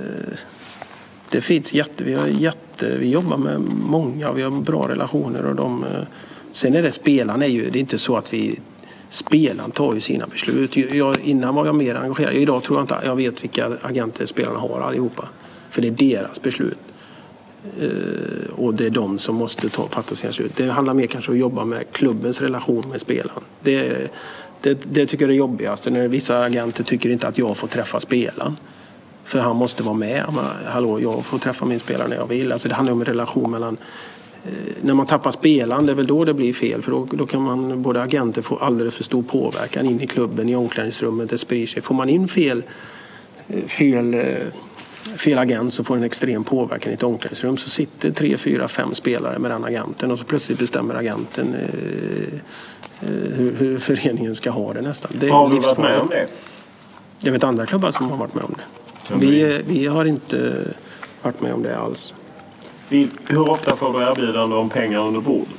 det finns jätte, vi har jätte, vi jobbar med många, vi har bra relationer och de, eh, sen är det spelarna är ju, det är inte så att vi spelaren tar ju sina beslut. Jag, innan var jag mer engagerad. Idag tror jag inte jag vet vilka agenter spelarna har allihopa. För det är deras beslut. Uh, och det är de som måste ta, fatta sina beslut. Det handlar mer kanske om att jobba med klubbens relation med spelaren. Det, det, det tycker jag är det jobbigaste. När vissa agenter tycker inte att jag får träffa spelaren. För han måste vara med. Men, hallå, jag får träffa min spelare när jag vill. Alltså det handlar om en relation mellan... Uh, när man tappar spelaren, det är väl då det blir fel. För då, då kan man, både agenter få alldeles för stor påverkan in i klubben, i omklädningsrummet. Det sprider sig. Får man in fel... fel uh, fel agent så får en extrem påverkan i ett omklädningsrum, så sitter tre, fyra, fem spelare med den agenten och så plötsligt bestämmer agenten eh, eh, hur, hur föreningen ska ha det nästan. Det har du varit med om det? Jag vet andra klubbar som har varit med om det. Vi, vi har inte varit med om det alls. Vi, hur ofta får du erbjudande om pengar under bordet?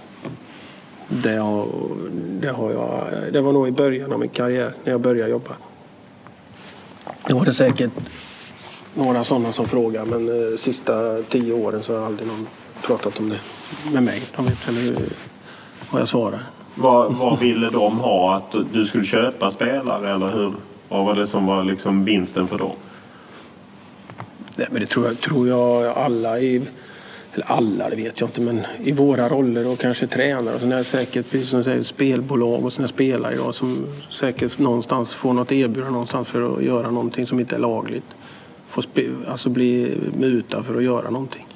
Det har, det har jag, det var nog i början av min karriär när jag började jobba. Det var det säkert några sådana som frågar, men de sista tio åren så har aldrig någon pratat om det med mig. De vet väl vad jag svarar. Vad, vad ville de ha? Att du skulle köpa spelare eller hur? Vad var det som var liksom vinsten för dem? Nej, men det tror jag, tror jag alla i, eller alla det vet jag inte, men i våra roller och kanske tränare och sådana säkert, precis som säger, spelbolag och sådana spelare idag som säkert någonstans får något erbjudande någonstans för att göra någonting som inte är lagligt. Få spe- alltså bli muta för att göra någonting.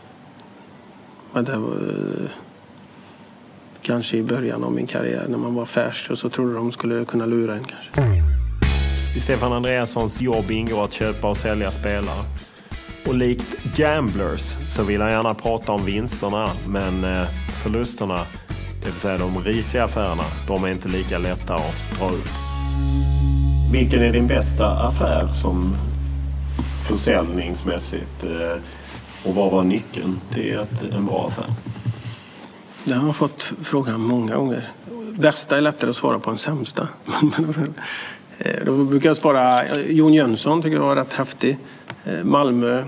Men det var eh, kanske i början av min karriär när man var färsk och så trodde de skulle kunna lura en kanske. I Stefan Andreassons jobb ingår att köpa och sälja spelare. Och likt gamblers så vill han gärna prata om vinsterna, men eh, förlusterna, det vill säga de risiga affärerna, de är inte lika lätta att dra ut. Vilken är din bästa affär som försäljningsmässigt? Och vad var nyckeln till en bra affär? Jag har fått frågan många gånger. Bästa är lättare att svara på än sämsta. Då brukar jag svara, Jon Jönsson tycker jag var rätt häftig. Malmö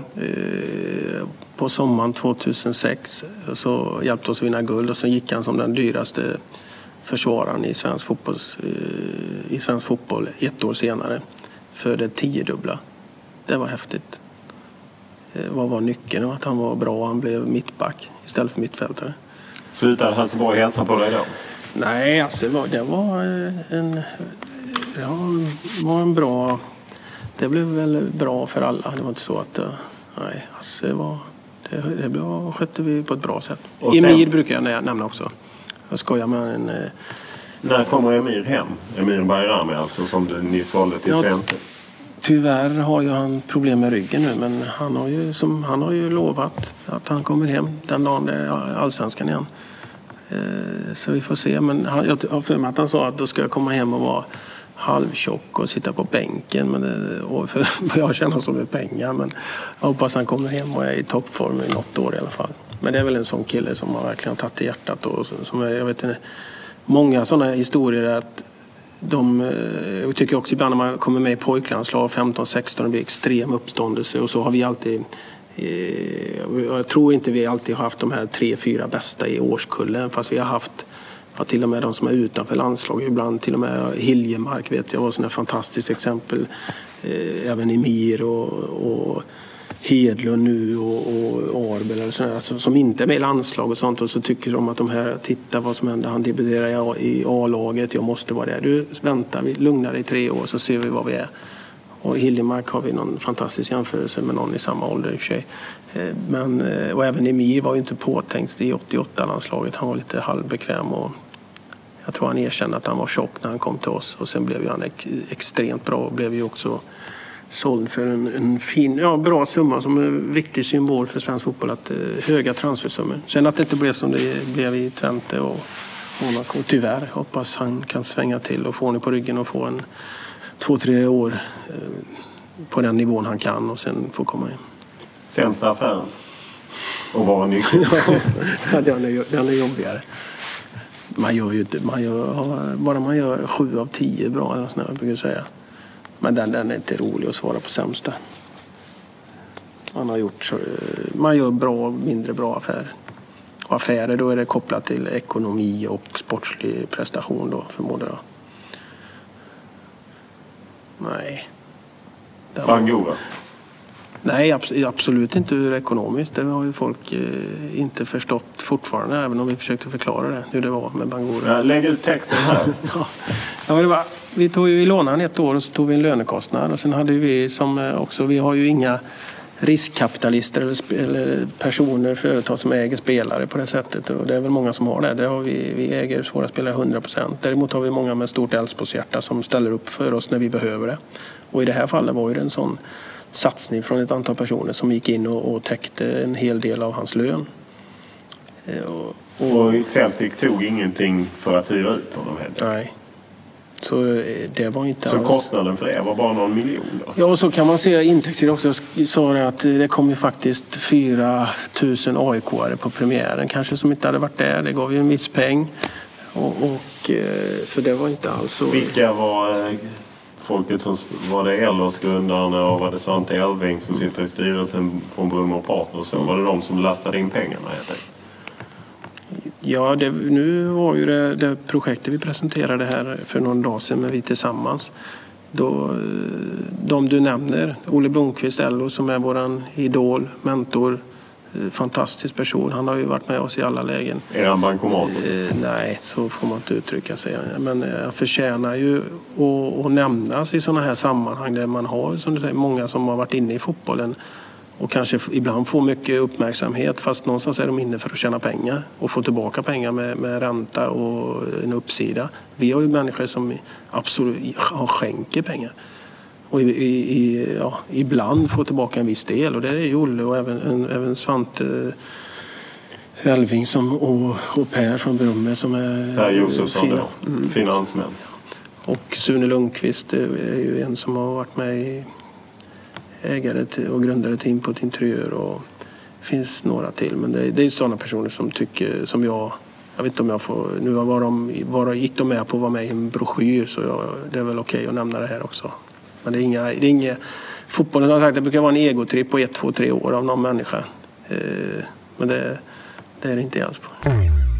på sommaren tjugohundrasex så hjälpte oss vinna guld och så gick han som den dyraste försvararen i svensk fotboll, i svensk fotboll ett år senare för det tiodubbla. Det var häftigt. Vad var nyckeln? Att han var bra, han blev mittback istället för mittfältare. Slutade Hasse Borg hälsa på dig då? Nej, alltså, det var en, ja, var en bra... Det blev väl bra för alla. Det var inte så att... Nej, Hasse var... Det, det blev, skötte vi på ett bra sätt. Och Emir sen, brukar jag nämna också. Jag skojar med en... När kommer Emir hem? Emir Bayrami alltså, som du nyss valde till ja, Twente. Tyvärr har ju han problem med ryggen nu, men han har ju, som, han har ju lovat att han kommer hem den dagen det är allsvenskan igen. Eh, så vi får se, men han, jag har för mig att han sa att då ska jag komma hem och vara halvtjock och sitta på bänken, men det, och för, jag känner som med pengar, men jag hoppas han kommer hem och är i toppform i något år i alla fall. Men det är väl en sån kille som har verkligen tagit i hjärtat och som jag vet inte, många sådana historier att de, jag tycker också ibland när man kommer med i pojklandslag femton sexton och blir extrem uppståndelse och så har vi alltid, jag tror inte vi alltid har haft de här tre, fyra bästa i årskullen, fast vi har haft ja, till och med de som är utanför landslag, ibland till och med Hiljemark vet jag var sådana fantastiskt exempel, även Emir och, och Hedlund nu och, och Arbel eller sådär, alltså, som inte är med i landslag och sånt, och så tycker de att de här, titta vad som händer, han debuterar i A-laget, jag måste vara där. Du, vänta, vi lugnar i tre år så ser vi vad vi är. Och i Hiljemark har vi någon fantastisk jämförelse med någon i samma ålder i sig. Men, och även Emir var ju inte påtänkt i åttioåtta-landslaget, han var lite halvbekväm och jag tror han erkände att han var tjock när han kom till oss, och sen blev ju han ex- extremt bra och blev ju också såld för en, en fin, ja, bra summa som en viktig symbol för svensk fotboll, att eh, höga transfersummor. Sen att det inte blev som det blev i Twente och Monaco, tyvärr. Hoppas han kan svänga till och få honom på ryggen och få en två, tre år eh, på den nivån han kan och sen få komma in. Sämsta affären? Och vara nyckeln? Ja, den är, den är jobbigare. Man gör ju inte, man gör, bara man gör sju av tio bra, eller sådär, jag brukar säga. Men den, den är inte rolig att svara på sämsta. Man har gjort så, man gör bra och mindre bra affärer. Och affärer, då är det kopplat till ekonomi och sportslig prestation då, förmodar jag. Nej. Bangura? Nej, absolut inte ur ekonomiskt. Det har ju folk eh, inte förstått fortfarande, även om vi försökte förklara det, hur det var med Bangura. Ja, lägg ut texten här. Ja, ja, men det var, vi tog ju i lånan ett år och så tog vi en lönekostnad. Och sen hade vi som också, vi har ju inga riskkapitalister eller, eller personer, företag som äger spelare på det sättet. Och det är väl många som har det. det har vi, vi äger våra spelare hundra procent. Däremot har vi många med stort Älvsborgshjärta som ställer upp för oss när vi behöver det. Och i det här fallet var ju det en sån satsning från ett antal personer som gick in och, och täckte en hel del av hans lön. Och, och, och Celtic tog ingenting för att hyra ut honom helt? Nej. Så det var inte Så alls... kostnaden för det var bara någon miljon då? Ja, och så kan man se intäkter också. Jag sa det att det kom ju faktiskt fyra tusen A I K-are på premiären. Kanske som inte hade varit där. Det gav ju en viss peng. Och, och, så det var inte alls så... Vilka var folket som var det Ellersgrundarna och var det Svante Elving som sitter i styrelsen från Brummer Partners? Så var det de som lastade in pengarna helt enkelt? Ja, det, nu var ju det, det projektet vi presenterade här för någon dag sedan med vi tillsammans. Då, de du nämner, Olle Blomqvist Ello som är våran idol, mentor, fantastisk person. Han har ju varit med oss i alla lägen. Är han bankomat? Eh, nej, så får man inte uttrycka sig. Men jag förtjänar ju att, att nämnas i sådana här sammanhang där man har, som du säger, många som har varit inne i fotbollen och kanske ibland får mycket uppmärksamhet, fast någonstans är de inne för att tjäna pengar och få tillbaka pengar med, med ränta och en uppsida. Vi har ju människor som absolut har skänker pengar och i, i, ja, ibland får tillbaka en viss del, och det är ju Olle och även, en, även Svante Elving som, och, och Per från Brummer som är Per Josefsson, fina. Mm. Finansmän. Och Sune Lundqvist är ju en som har varit med i ägare till, och grundare till Input Interiör, och det finns några till. Men det, det är sådana personer som tycker, som jag, jag vet inte om jag får, nu var de, var, gick de med på att vara med i en broschyr, så jag, det är väl okej att nämna det här också. Men det är inga, det är inga fotbollen har sagt, det brukar vara en egotripp på ett, två, tre år av någon människa. Eh, men det, det är det inte alls på.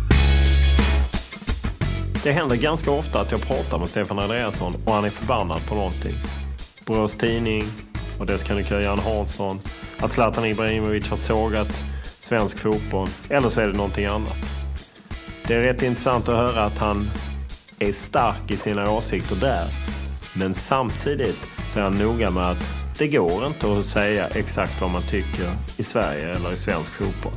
Det händer ganska ofta att jag pratar med Stefan Andreasson och han är förbannad på någonting. Borås Tidning och dess krönikör Jan Hansson, att Zlatan Ibrahimovic har sågat svensk fotboll, eller så är det någonting annat. Det är rätt intressant att höra att han är stark i sina åsikter där, men samtidigt så är han noga med att det går inte att säga exakt vad man tycker i Sverige eller i svensk fotboll.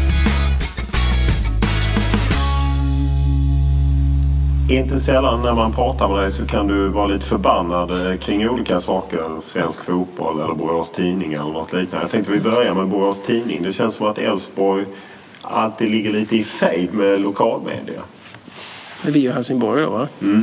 Inte sällan när man pratar med dig så kan du vara lite förbannad kring olika saker. Svensk fotboll eller Borås Tidning eller något liknande. Jag tänkte vi börjar med Borås Tidning. Det känns som att Elfsborg alltid ligger lite i fejd med lokalmedia. Det blir ju Helsingborg då, va? Mm.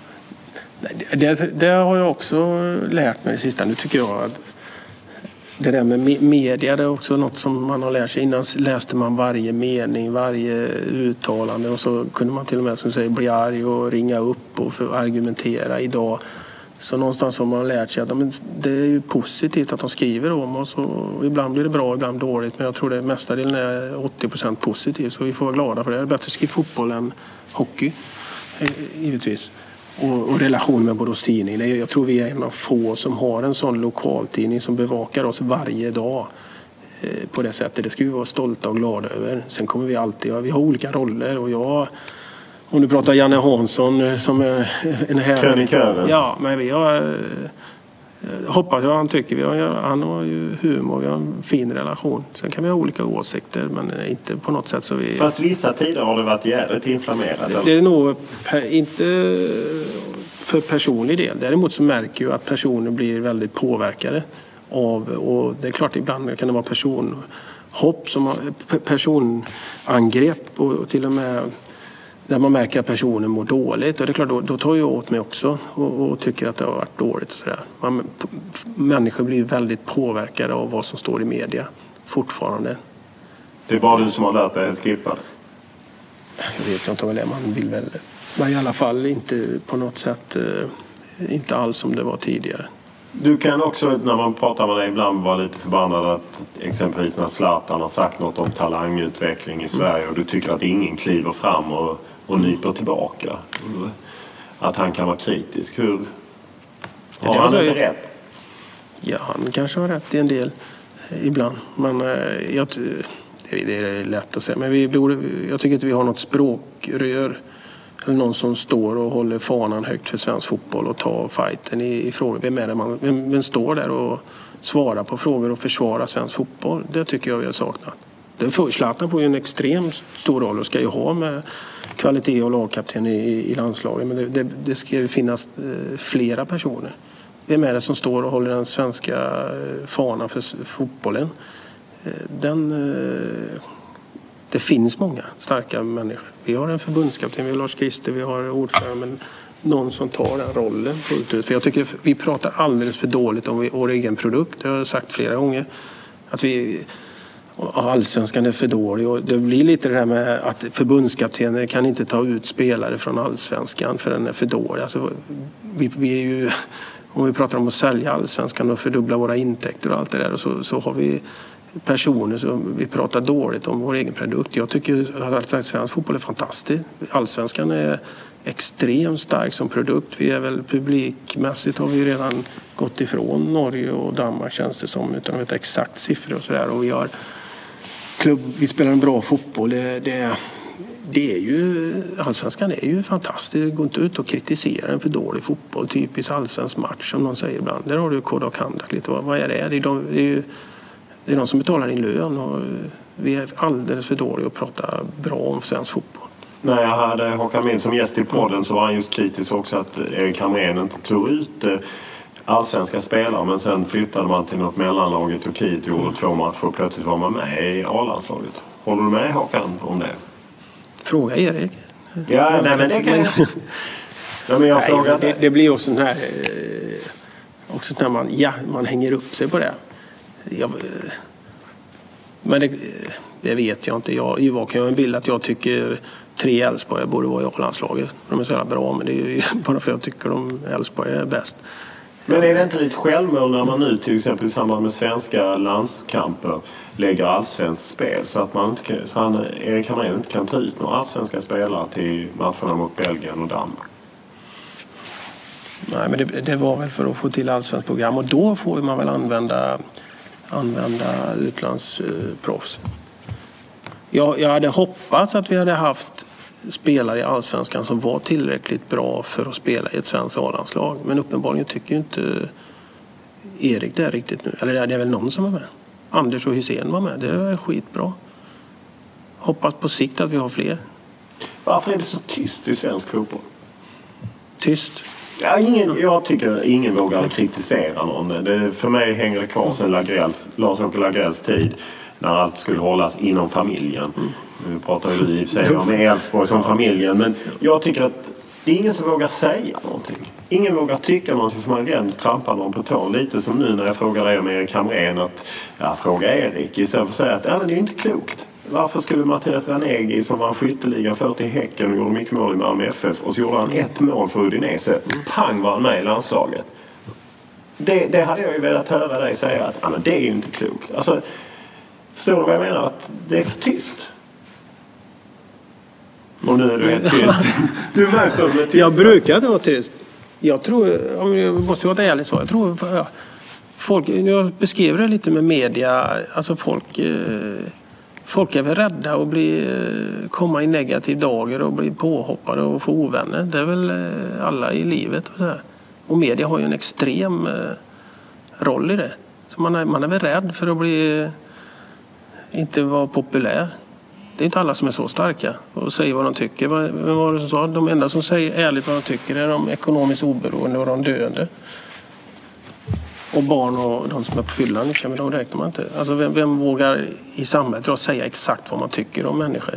Det, det har jag också lärt mig det sista. Nu tycker jag att det där med media, det är också något som man har lärt sig. Innan läste man varje mening, varje uttalande, och så kunde man till och med, som säger, bli arg och ringa upp och för argumentera. Idag så någonstans har man lärt sig att men det är ju positivt att de skriver om oss, och ibland blir det bra, ibland dåligt, men jag tror det mesta delen är åttio procent positivt, så vi får vara glada för det. Det är bättre att skriva fotboll än hockey, givetvis. Och, och relation med Borås Tidning. Jag tror vi är en av få som har en sån lokaltidning som bevakar oss varje dag eh, på det sättet. Det ska vi vara stolta och glada över. Sen kommer vi alltid, ja, vi har olika roller, och jag, om du pratar Janne Hansson som är en här. Krönikören. Ja, men vi har, eh, hoppas jag han tycker, vi har, han har ju humor, vi har en fin relation. Sen kan vi ha olika åsikter, men inte på något sätt så vi... Fast vissa tider har det varit jävligt inflammerat. Det, det är nog per, inte för personlig del. Däremot så märker jag att personer blir väldigt påverkade av, och det är klart ibland kan det vara personhopp, som har, personangrepp och, och till och med där man märker att personen mår dåligt, och det är klart, då, då tar jag åt mig också och, och tycker att det har varit dåligt och sådär. Man, människor blir väldigt påverkade av vad som står i media fortfarande. Det är bara du som har lärt dig att skippa? Jag vet inte om det är, man vill väl, men i alla fall inte på något sätt, inte alls som det var tidigare. Du kan också, när man pratar med dig ibland, vara lite förbannad att exempelvis när Zlatan har sagt något om talangutveckling i Sverige och du tycker att ingen kliver fram och, och nyper tillbaka. Att han kan vara kritisk. Hur har han inte rätt? Ja, han kanske har rätt i en del ibland. Men jag, det är lätt att säga. Men vi borde, jag tycker inte vi har något språkrör eller någon som står och håller fanan högt för svensk fotboll och tar fighten i, i frågor. Vem är det man, vem, vem står där och svarar på frågor och försvarar svensk fotboll? Det tycker jag vi har saknat. Zlatan får ju en extremt stor roll och ska ju ha med kvalitet och lagkapten i, i landslaget. Men det, det, det ska ju finnas eh, flera personer. Vem är det som står och håller den svenska eh, fanan för fotbollen? Eh, den... Eh, Det finns många starka människor. Vi har en förbundskapten, vi har Lars Christer, vi har ordförande, men någon som tar den rollen fullt ut. För jag tycker vi pratar alldeles för dåligt om vår egen produkt. Det har jag sagt flera gånger. Att vi, allsvenskan är för dålig. Och det blir lite det här med att förbundskaptenen kan inte ta ut spelare från allsvenskan för den är för dålig. Alltså, vi, vi är ju, om vi pratar om att sälja allsvenskan och fördubbla våra intäkter och allt det där, så, så har vi personer som vi pratar dåligt om vår egen produkt. Jag tycker att svensk fotboll är fantastisk. Allsvenskan är extremt stark som produkt. Vi är väl publikmässigt har vi redan gått ifrån Norge och Danmark, känns det som, utan att veta exakt siffror och sådär. Och vi har klubb, vi spelar en bra fotboll. Det, det, det är ju, allsvenskan är ju fantastisk. Det går inte ut och kritisera en för dålig fotboll. Typiskt allsvensk match som någon säger ibland. Där har du kod och conduct lite. Vad, vad är det? Det är, de, det är ju Det är någon som betalar din lön, och vi är alldeles för dåliga att prata bra om svensk fotboll. När jag hade Håkan Mild som gäst i podden så var han just kritisk också att Erik Hamrén inte tog ut allsvenska spelare, men sen flyttade man till något mellanlag i Turkiet och gjorde två matcher och plötsligt var man med i A-landslaget. Håller du med Håkan om det? Fråga Erik. Ja, nej, men det kan jag. Ja, men jag Nej, frågar det, det blir också sån här... Eh, också när man, ja, man hänger upp sig på det. Jag, eh, men det, det vet jag inte. Jag, jag kan ju en bild att jag tycker tre Elfsborg borde vara i A-landslaget. De är så jävla bra, men det är ju bara för att jag tycker de Elfsborg är bäst. Men är det inte lite självmål när man nu till exempel i samband med svenska landskamper lägger allsvenskt spel så att man inte kan, så han, Erik Hamrén inte kan ta ut några allsvenska spelare till matcherna mot Belgien och Danmark? Nej, men det, det var väl för att få till allsvenskt program, och då får man väl använda, använda utlandsproffs. Jag, jag hade hoppats att vi hade haft spelare i allsvenskan som var tillräckligt bra för att spela i ett svenskt A-landslag. Men uppenbarligen tycker ju inte Erik det är riktigt nu. Eller det är väl någon som är med. Anders och Hussein var med. Det är skitbra. Hoppas på sikt att vi har fler. Varför är det så tyst i svensk fotboll? Tyst? Ja, ingen, jag tycker ingen vågar kritisera någon. Det, för mig hänger det kvar sedan Lagrells, Lars-Åke Lagrells tid när allt skulle hållas inom familjen. Mm. Nu pratar ju du i och för sig om Elfsborg som familjen, men jag tycker att det är ingen som vågar säga någonting. Ingen vågar tycka någonting för man redan trampar någon på tån. Lite som nu när jag frågar dig om Erik Hamrén att ja, fråga Erik istället för att säga att ja, men det är ju inte klokt. Varför skulle Mattias Ranegi som var skytteligan för till Häcken och gjorde mycket mål i Malmö F F och så gjorde han ett mål för Udinese. Pang var han med i landslaget. Det, det hade jag ju velat höra dig säga att ja, men det är ju inte klokt. Alltså, förstår du vad jag menar? Att det är för tyst. Och nu är du helt tyst. Du märker att du är tyst. Jag brukar inte vara tyst. Jag tror, om jag måste vara ärlig så, jag tror ja, folk, jag beskrev det lite med media, alltså folk folk är väl rädda att bli, komma i negativ dagar och bli påhoppade och få ovänner. Det är väl alla i livet och så här. Och media har ju en extrem roll i det. Så man är, man är väl rädd för att bli inte vara populär. Det är inte alla som är så starka och säger vad de tycker. Vem var det som sa? De enda som säger ärligt vad de tycker är de ekonomiskt oberoende och de döende. Och barn och de som är på fyllan, men de räknar man inte. Alltså vem, vem vågar i samhället då säga exakt vad man tycker om människor?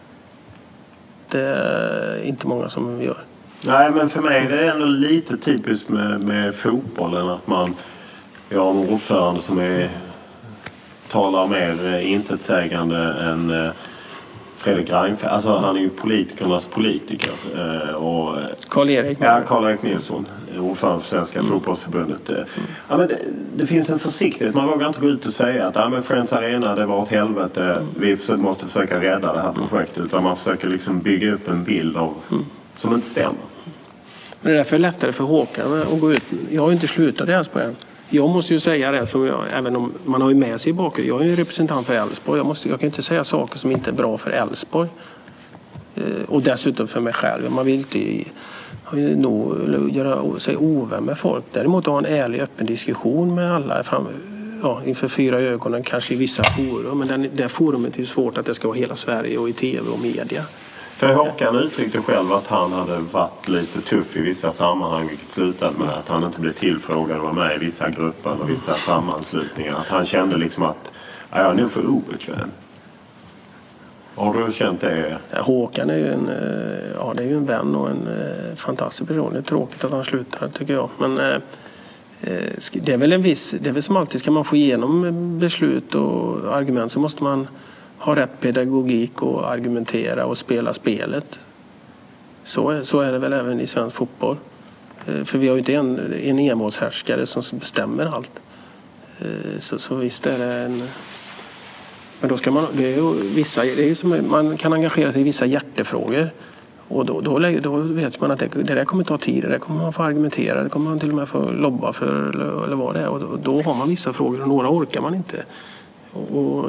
Det är inte många som gör. Nej, men för mig är det ändå lite typiskt med, med fotbollen att man har en ordförande som är talar mer intetsägande än Fredrik Reinfeldt. Alltså han är ju politikernas politiker. Och Karl-Erik. Ja, Karl-Erik Nilsson, ordförande för Svenska mm. fotbollsförbundet. Mm. Ja, men det, det finns en försiktighet. Man vågar inte gå ut och säga att ja, men Friends Arena, det var ett helvete. Mm. Vi måste försöka rädda det här projektet. Utan man försöker liksom bygga upp en bild av mm. som inte stämmer. Men det är därför lättare för Håkan att gå ut. Jag har ju inte slutat ens på en. Jag måste ju säga det som jag, även om man har ju med sig i bakgrund. Jag är ju representant för Elfsborg. Jag, måste, jag kan inte säga saker som inte är bra för Elfsborg. Eh, och dessutom för mig själv. Man vill inte nog göra sig ovän med folk. Däremot ha en ärlig öppen diskussion med alla fram, ja, inför fyra ögonen. Kanske i vissa forum. Men den, det forumet är ju svårt att det ska vara hela Sverige och i tv och media. För Håkan uttryckte själv att han hade varit lite tuff i vissa sammanhang, vilket slutade med att han inte blev tillfrågad och var med i vissa grupper eller vissa sammanslutningar. Att han kände liksom att ja, jag är nu för obekväm. Har du känt det? Håkan är ju en, ja, det är ju en vän och en fantastisk person. Det är tråkigt att han slutar, tycker jag. Men det är väl en viss, det är väl som alltid, ska man få igenom beslut och argument så måste man ha rätt pedagogik och argumentera och spela spelet. Så, så är det väl även i svensk fotboll. För vi har ju inte en, en enmålshärskare som bestämmer allt. Så, så visst är det en... Men då ska man... Det är ju vissa, det är ju som, man kan engagera sig i vissa hjärtefrågor. Och då, då, då vet man att det, det där kommer ta tid. Det där kommer man få argumentera. Det kommer man till och med få lobba för eller, eller vad det är. Och då, då har man vissa frågor och några orkar man inte. Och... och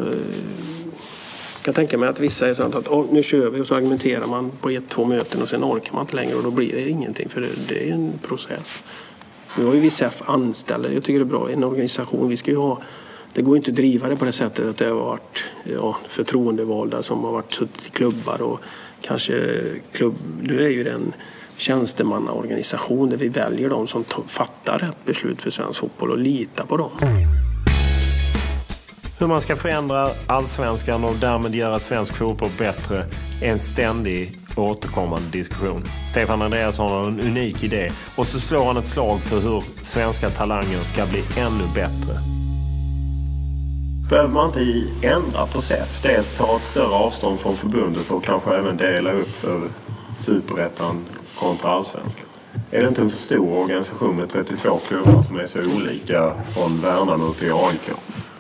jag kan tänka mig att vissa är sånt att oh, nu kör vi och så argumenterar man på ett, två möten och sen orkar man inte längre och då blir det ingenting för det, det är en process. Vi har ju vissa anställda, jag tycker det är bra, en organisation, vi ska ju ha, det går inte att driva det på det sättet att det har varit ja, förtroendevalda som har varit suttit i klubbar och kanske klubb, nu är ju det en tjänstemannaorganisation där vi väljer de som t- fattar rätt beslut för svensk fotboll och litar på dem. Hur man ska förändra allsvenskan och därmed göra svensk fotboll bättre är en ständig återkommande diskussion. Stefan Andreasson har en unik idé och så slår han ett slag för hur svenska talanger ska bli ännu bättre. Behöver man inte ändra på S E F? Dels ta ett större avstånd från förbundet och kanske även dela upp för Superettan kontra Allsvenskan. Är det inte en för stor organisation med trettiotvå klubbar som är så olika från Värnamo till A I K?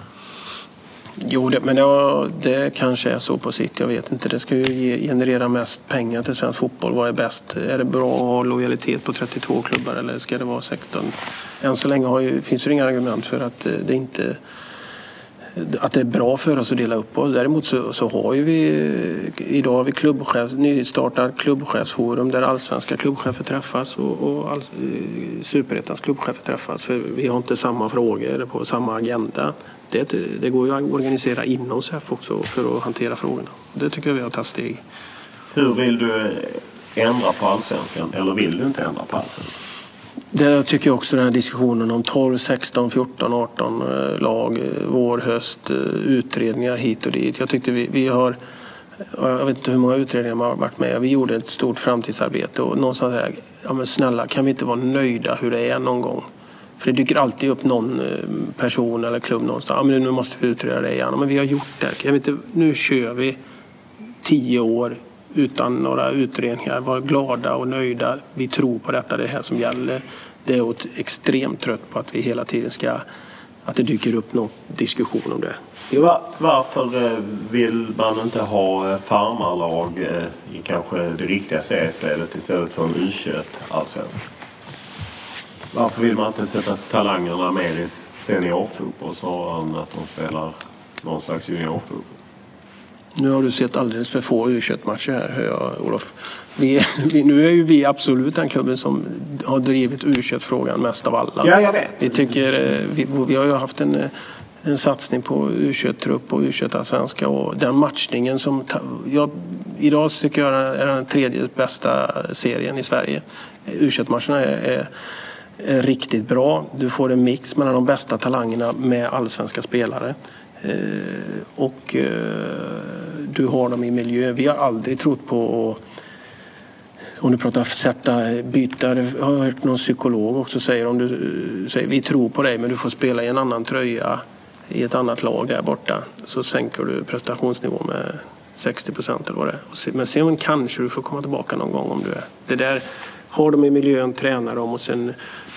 Jo, det, men ja, det kanske är så på sikt. Jag vet inte. Det ska ju ge, generera mest pengar till svensk fotboll. Vad är bäst? Är det bra att ha lojalitet på trettiotvå klubbar eller ska det vara sexton? Än så länge har ju, finns det inga argument för att det inte... att det är bra för oss att dela upp oss. Däremot så, så har ju vi idag har vi klubbchef, nystartat klubbchefsforum där allsvenska klubbchefer träffas och, och all, Superettans klubbchefer träffas, för vi har inte samma frågor på samma agenda. Det, det går ju att organisera inom S E F också för att hantera frågorna. Det tycker jag vi har tagit steg. Hur vill du ändra på allsvenskan, eller vill du inte ändra på allsvenskan? Det tycker jag också, den här diskussionen om tolv, sexton, fjorton, arton lag, vår, höst, utredningar hit och dit. Jag tyckte vi, vi har, jag vet inte hur många utredningar man har varit med. Vi gjorde ett stort framtidsarbete och någonstans där, ja men snälla, kan vi inte vara nöjda hur det är någon gång? För det dyker alltid upp någon person eller klubb någonstans. Ja men nu måste vi utreda det igen. Men vi har gjort det. Kan vi inte, nu kör vi tio år utan några utredningar, var glada och nöjda. Vi tror på detta, det är det här som gäller. Det är extremt trött på att vi hela tiden ska, att det dyker upp någon diskussion om det. Var, varför vill man inte ha farmarlag i kanske det riktiga seriespelet istället för en U tjugoett allsvenskan? Varför vill man inte sätta talangerna mer i seniorfotboll snarare än att de spelar någon slags juniorfotboll? Nu har du sett alldeles för få U tjugoett-matcher här, hör jag, Olof. Vi, vi, nu är ju vi absolut den klubben som har drivit U tjugoett-frågan mest av alla. Ja, jag vet. Vi, tycker, vi, vi har ju haft en, en satsning på U tjugoett-trupp och U tjugoett-svenska och den matchningen som... Jag, idag tycker jag är den tredje bästa serien i Sverige. U tjugoett-matcherna är, är, är riktigt bra. Du får en mix mellan de bästa talangerna med allsvenska spelare. Eh, och eh, du har dem i miljö. Vi har aldrig trott på att, om du pratar sätta byta, jag har hört någon psykolog också säger, om du säger vi tror på dig men du får spela i en annan tröja i ett annat lag där borta, så sänker du prestationsnivån med sextio procent eller vad det är. Men sen kanske du får komma tillbaka någon gång om du är. Det där har de i miljön, tränar dem och sen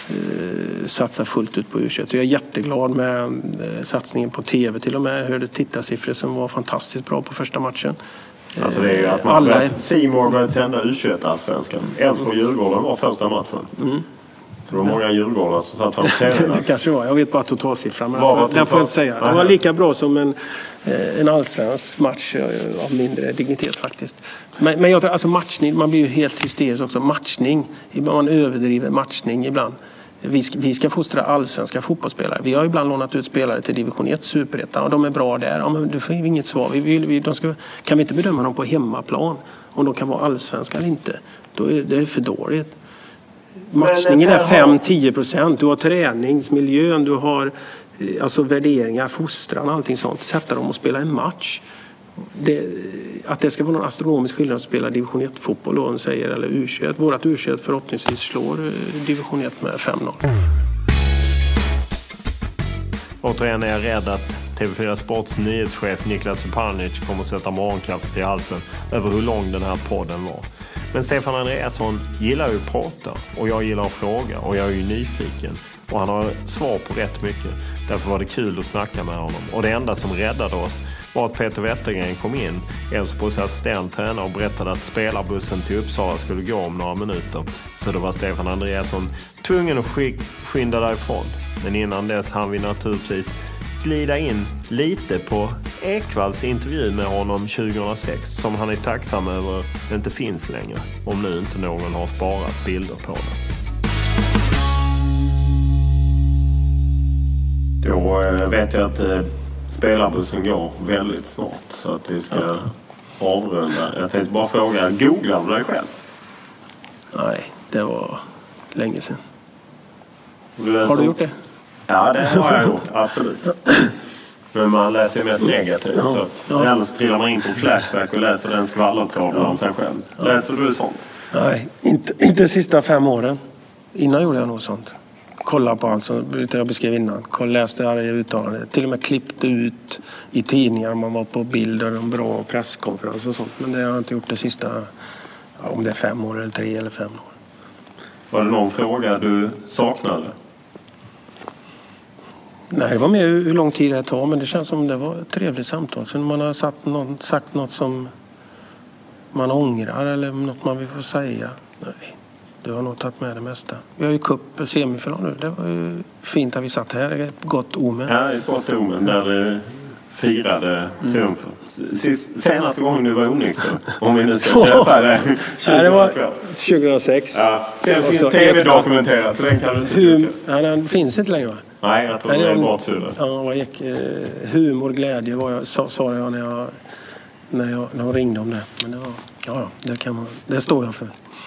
eh, satsar fullt ut på U tjugoett. Jag är jätteglad med eh, satsningen på tv till och med. Jag hörde tittarsiffror som var fantastiskt bra på första matchen. Alltså det är ju att man alla... Simor började sända U tjugoett-allsvenskan. Älvsborg Djurgården var första matchen. Mm. Så det var många djurgårdar som satt framför T V. Det kanske var. Jag vet bara totalsiffran. Men total... den får jag inte säga. Det var lika bra som en, en allsvensk match av mindre dignitet faktiskt. Men, men jag tror, alltså matchning, man blir ju helt hysterisk också. Matchning, man överdriver matchning ibland. Vi ska, vi ska fostra allsvenska fotbollsspelare. Vi har ibland lånat ut spelare till division ett, Superettan, och de är bra där. Ja, men du får inget svar. Vi vill, vi, de ska, kan vi inte bedöma dem på hemmaplan om de kan vara allsvenska eller inte? Då är det för dåligt. Matchningen är fem till tio procent. Du har träningsmiljön, du har alltså värderingar, fostran, allting sånt. Sätta dem och spela en match. Det, att det ska vara någon astronomisk skillnad att spela division ett-fotboll då, säger, eller U tjugoett. Vårat U tjugoett förhoppningsvis slår division ett med fem noll. Återigen är jag rädd att T V fyra Sports nyhetschef Niklas Supanic kommer att sätta morgonkaffet i halsen över hur lång den här podden var. Men Stefan Andreasson gillar ju att prata och jag gillar att fråga och jag är ju nyfiken. Och han har svar på rätt mycket. Därför var det kul att snacka med honom. Och det enda som räddade oss var att Peter Wettergren kom in, Älvsborgs assistenttränare, och berättade att spelarbussen till Uppsala skulle gå om några minuter. Så då var Stefan Andreasson tvungen att skynda därifrån. Men innan dess hann vi naturligtvis glida in lite på Ekvalls intervju med honom tjugohundrasex, som han är tacksam över det inte finns längre, om nu inte någon har sparat bilder på det. Då vet jag att eh, spelarbussen går väldigt snart, så att vi ska ja. avrunda. Jag tänkte bara fråga, googlar du dig själv? Nej, det var länge sedan. Du har du gjort det? Ja, det har jag gjort, absolut. Men man läser ju mest negativt. Ja. Så ja. Eller trillar man in på Flashback och läser den skvallertavlan ja. om sig själv. Ja. Läser du sånt? Nej, inte, inte de sista fem åren. Innan gjorde jag nog sånt. Kolla på allt som jag beskrev innan. Kolla, läste jag det uttalande. Till och med klippte ut i tidningar. Man var på bilder, en bra presskonferens och sånt. Men det har jag inte gjort de sista, ja, om det är fem år eller tre eller fem år. Var det någon fråga du saknade? Nej, det var mer hur lång tid det tar. Men det känns som det var ett trevligt samtal. Så man har sagt något, sagt något som man ångrar eller något man vill få säga. Nej. Du har nog tagit med det mesta. Vi har ju cup semifinal nu. Det var ju fint att vi satt här. Det är ett gott omen. Ja, ett gott omen där du firade triumfen. Sist, senaste gången du var onykter. Om vi nu ska köpa det. Ja, det var tjugohundrasex. Ja, den finns tv-dokumenterat. Så den kan du inte hum, ja, den finns inte längre, va? Nej, jag tror Nej, det är bortsuddad. Ja, vad gick, eh, humor, glädje var jag, sa, sa jag när jag när jag, när jag ringde om det. Men det var, ja, det kan man, det står jag för.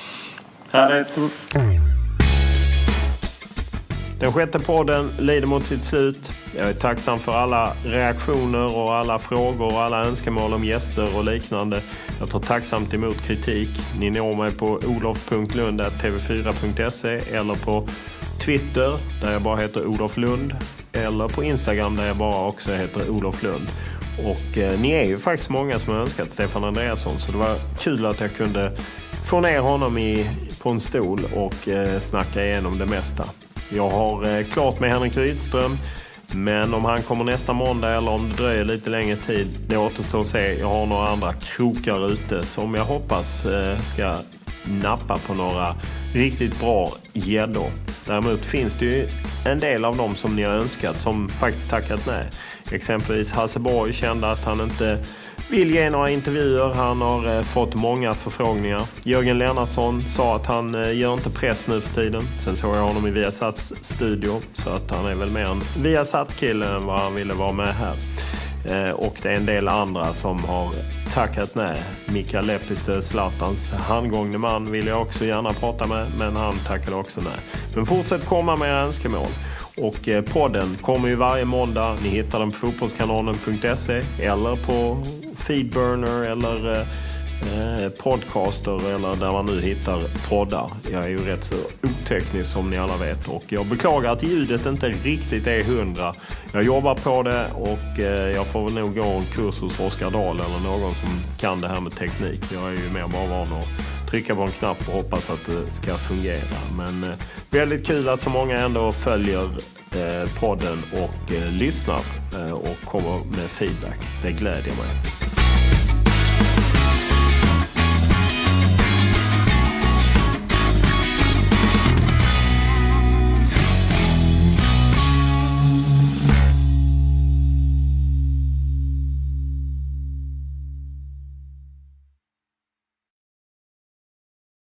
Den sjätte podden lider mot sitt slut. Jag är tacksam för alla reaktioner och alla frågor och alla önskemål om gäster och liknande. Jag tar tacksamt emot kritik. Ni når mig på olof punkt lund snabel-a t v fyra punkt se eller på Twitter där jag bara heter Olof Lund eller på Instagram där jag bara också heter Olof Lund. Och eh, ni är ju faktiskt många som har önskat Stefan Andreasson, så det var kul att jag kunde få ner honom i, på en stol och eh, snacka igenom det mesta. Jag har eh, klart med Henrik Rydström, men om han kommer nästa måndag eller om det dröjer lite längre tid, det återstår att se. Jag har några andra krokar ute som jag hoppas eh, ska nappa på några riktigt bra gäddor. Däremot finns det ju en del av dem som ni har önskat som faktiskt tackat nej. Exempelvis Hasse Borg kände att han inte vill ge några intervjuer. Han har eh, fått många förfrågningar. Jörgen Lennartsson sa att han eh, gör inte press nu för tiden. Sen såg jag honom i Viasats studio, så att han är väl mer en Viasat-kille än vad han ville vara med här. Eh, och det är en del andra som har tackat nej. Mikael Lepistö, Zlatans handgångne man, vill jag också gärna prata med, men han tackade också nej. Men fortsätt komma med era önskemål. Och eh, podden kommer ju varje måndag. Ni hittar den på fotbollskanonen punkt se eller på Feedburner eller eh, Podcaster eller där man nu hittar poddar. Jag är ju rätt så oteknisk som ni alla vet, och jag beklagar att ljudet inte riktigt är hundra. Jag jobbar på det och eh, jag får väl nog gå en kurs hos Oskar Dahl eller någon som kan det här med teknik. Jag är ju mer bara van att trycka på en knapp och hoppas att det ska fungera. Men eh, väldigt kul att så många ändå följer eh, podden och eh, lyssnar eh, och kommer med feedback. Det glädjer mig.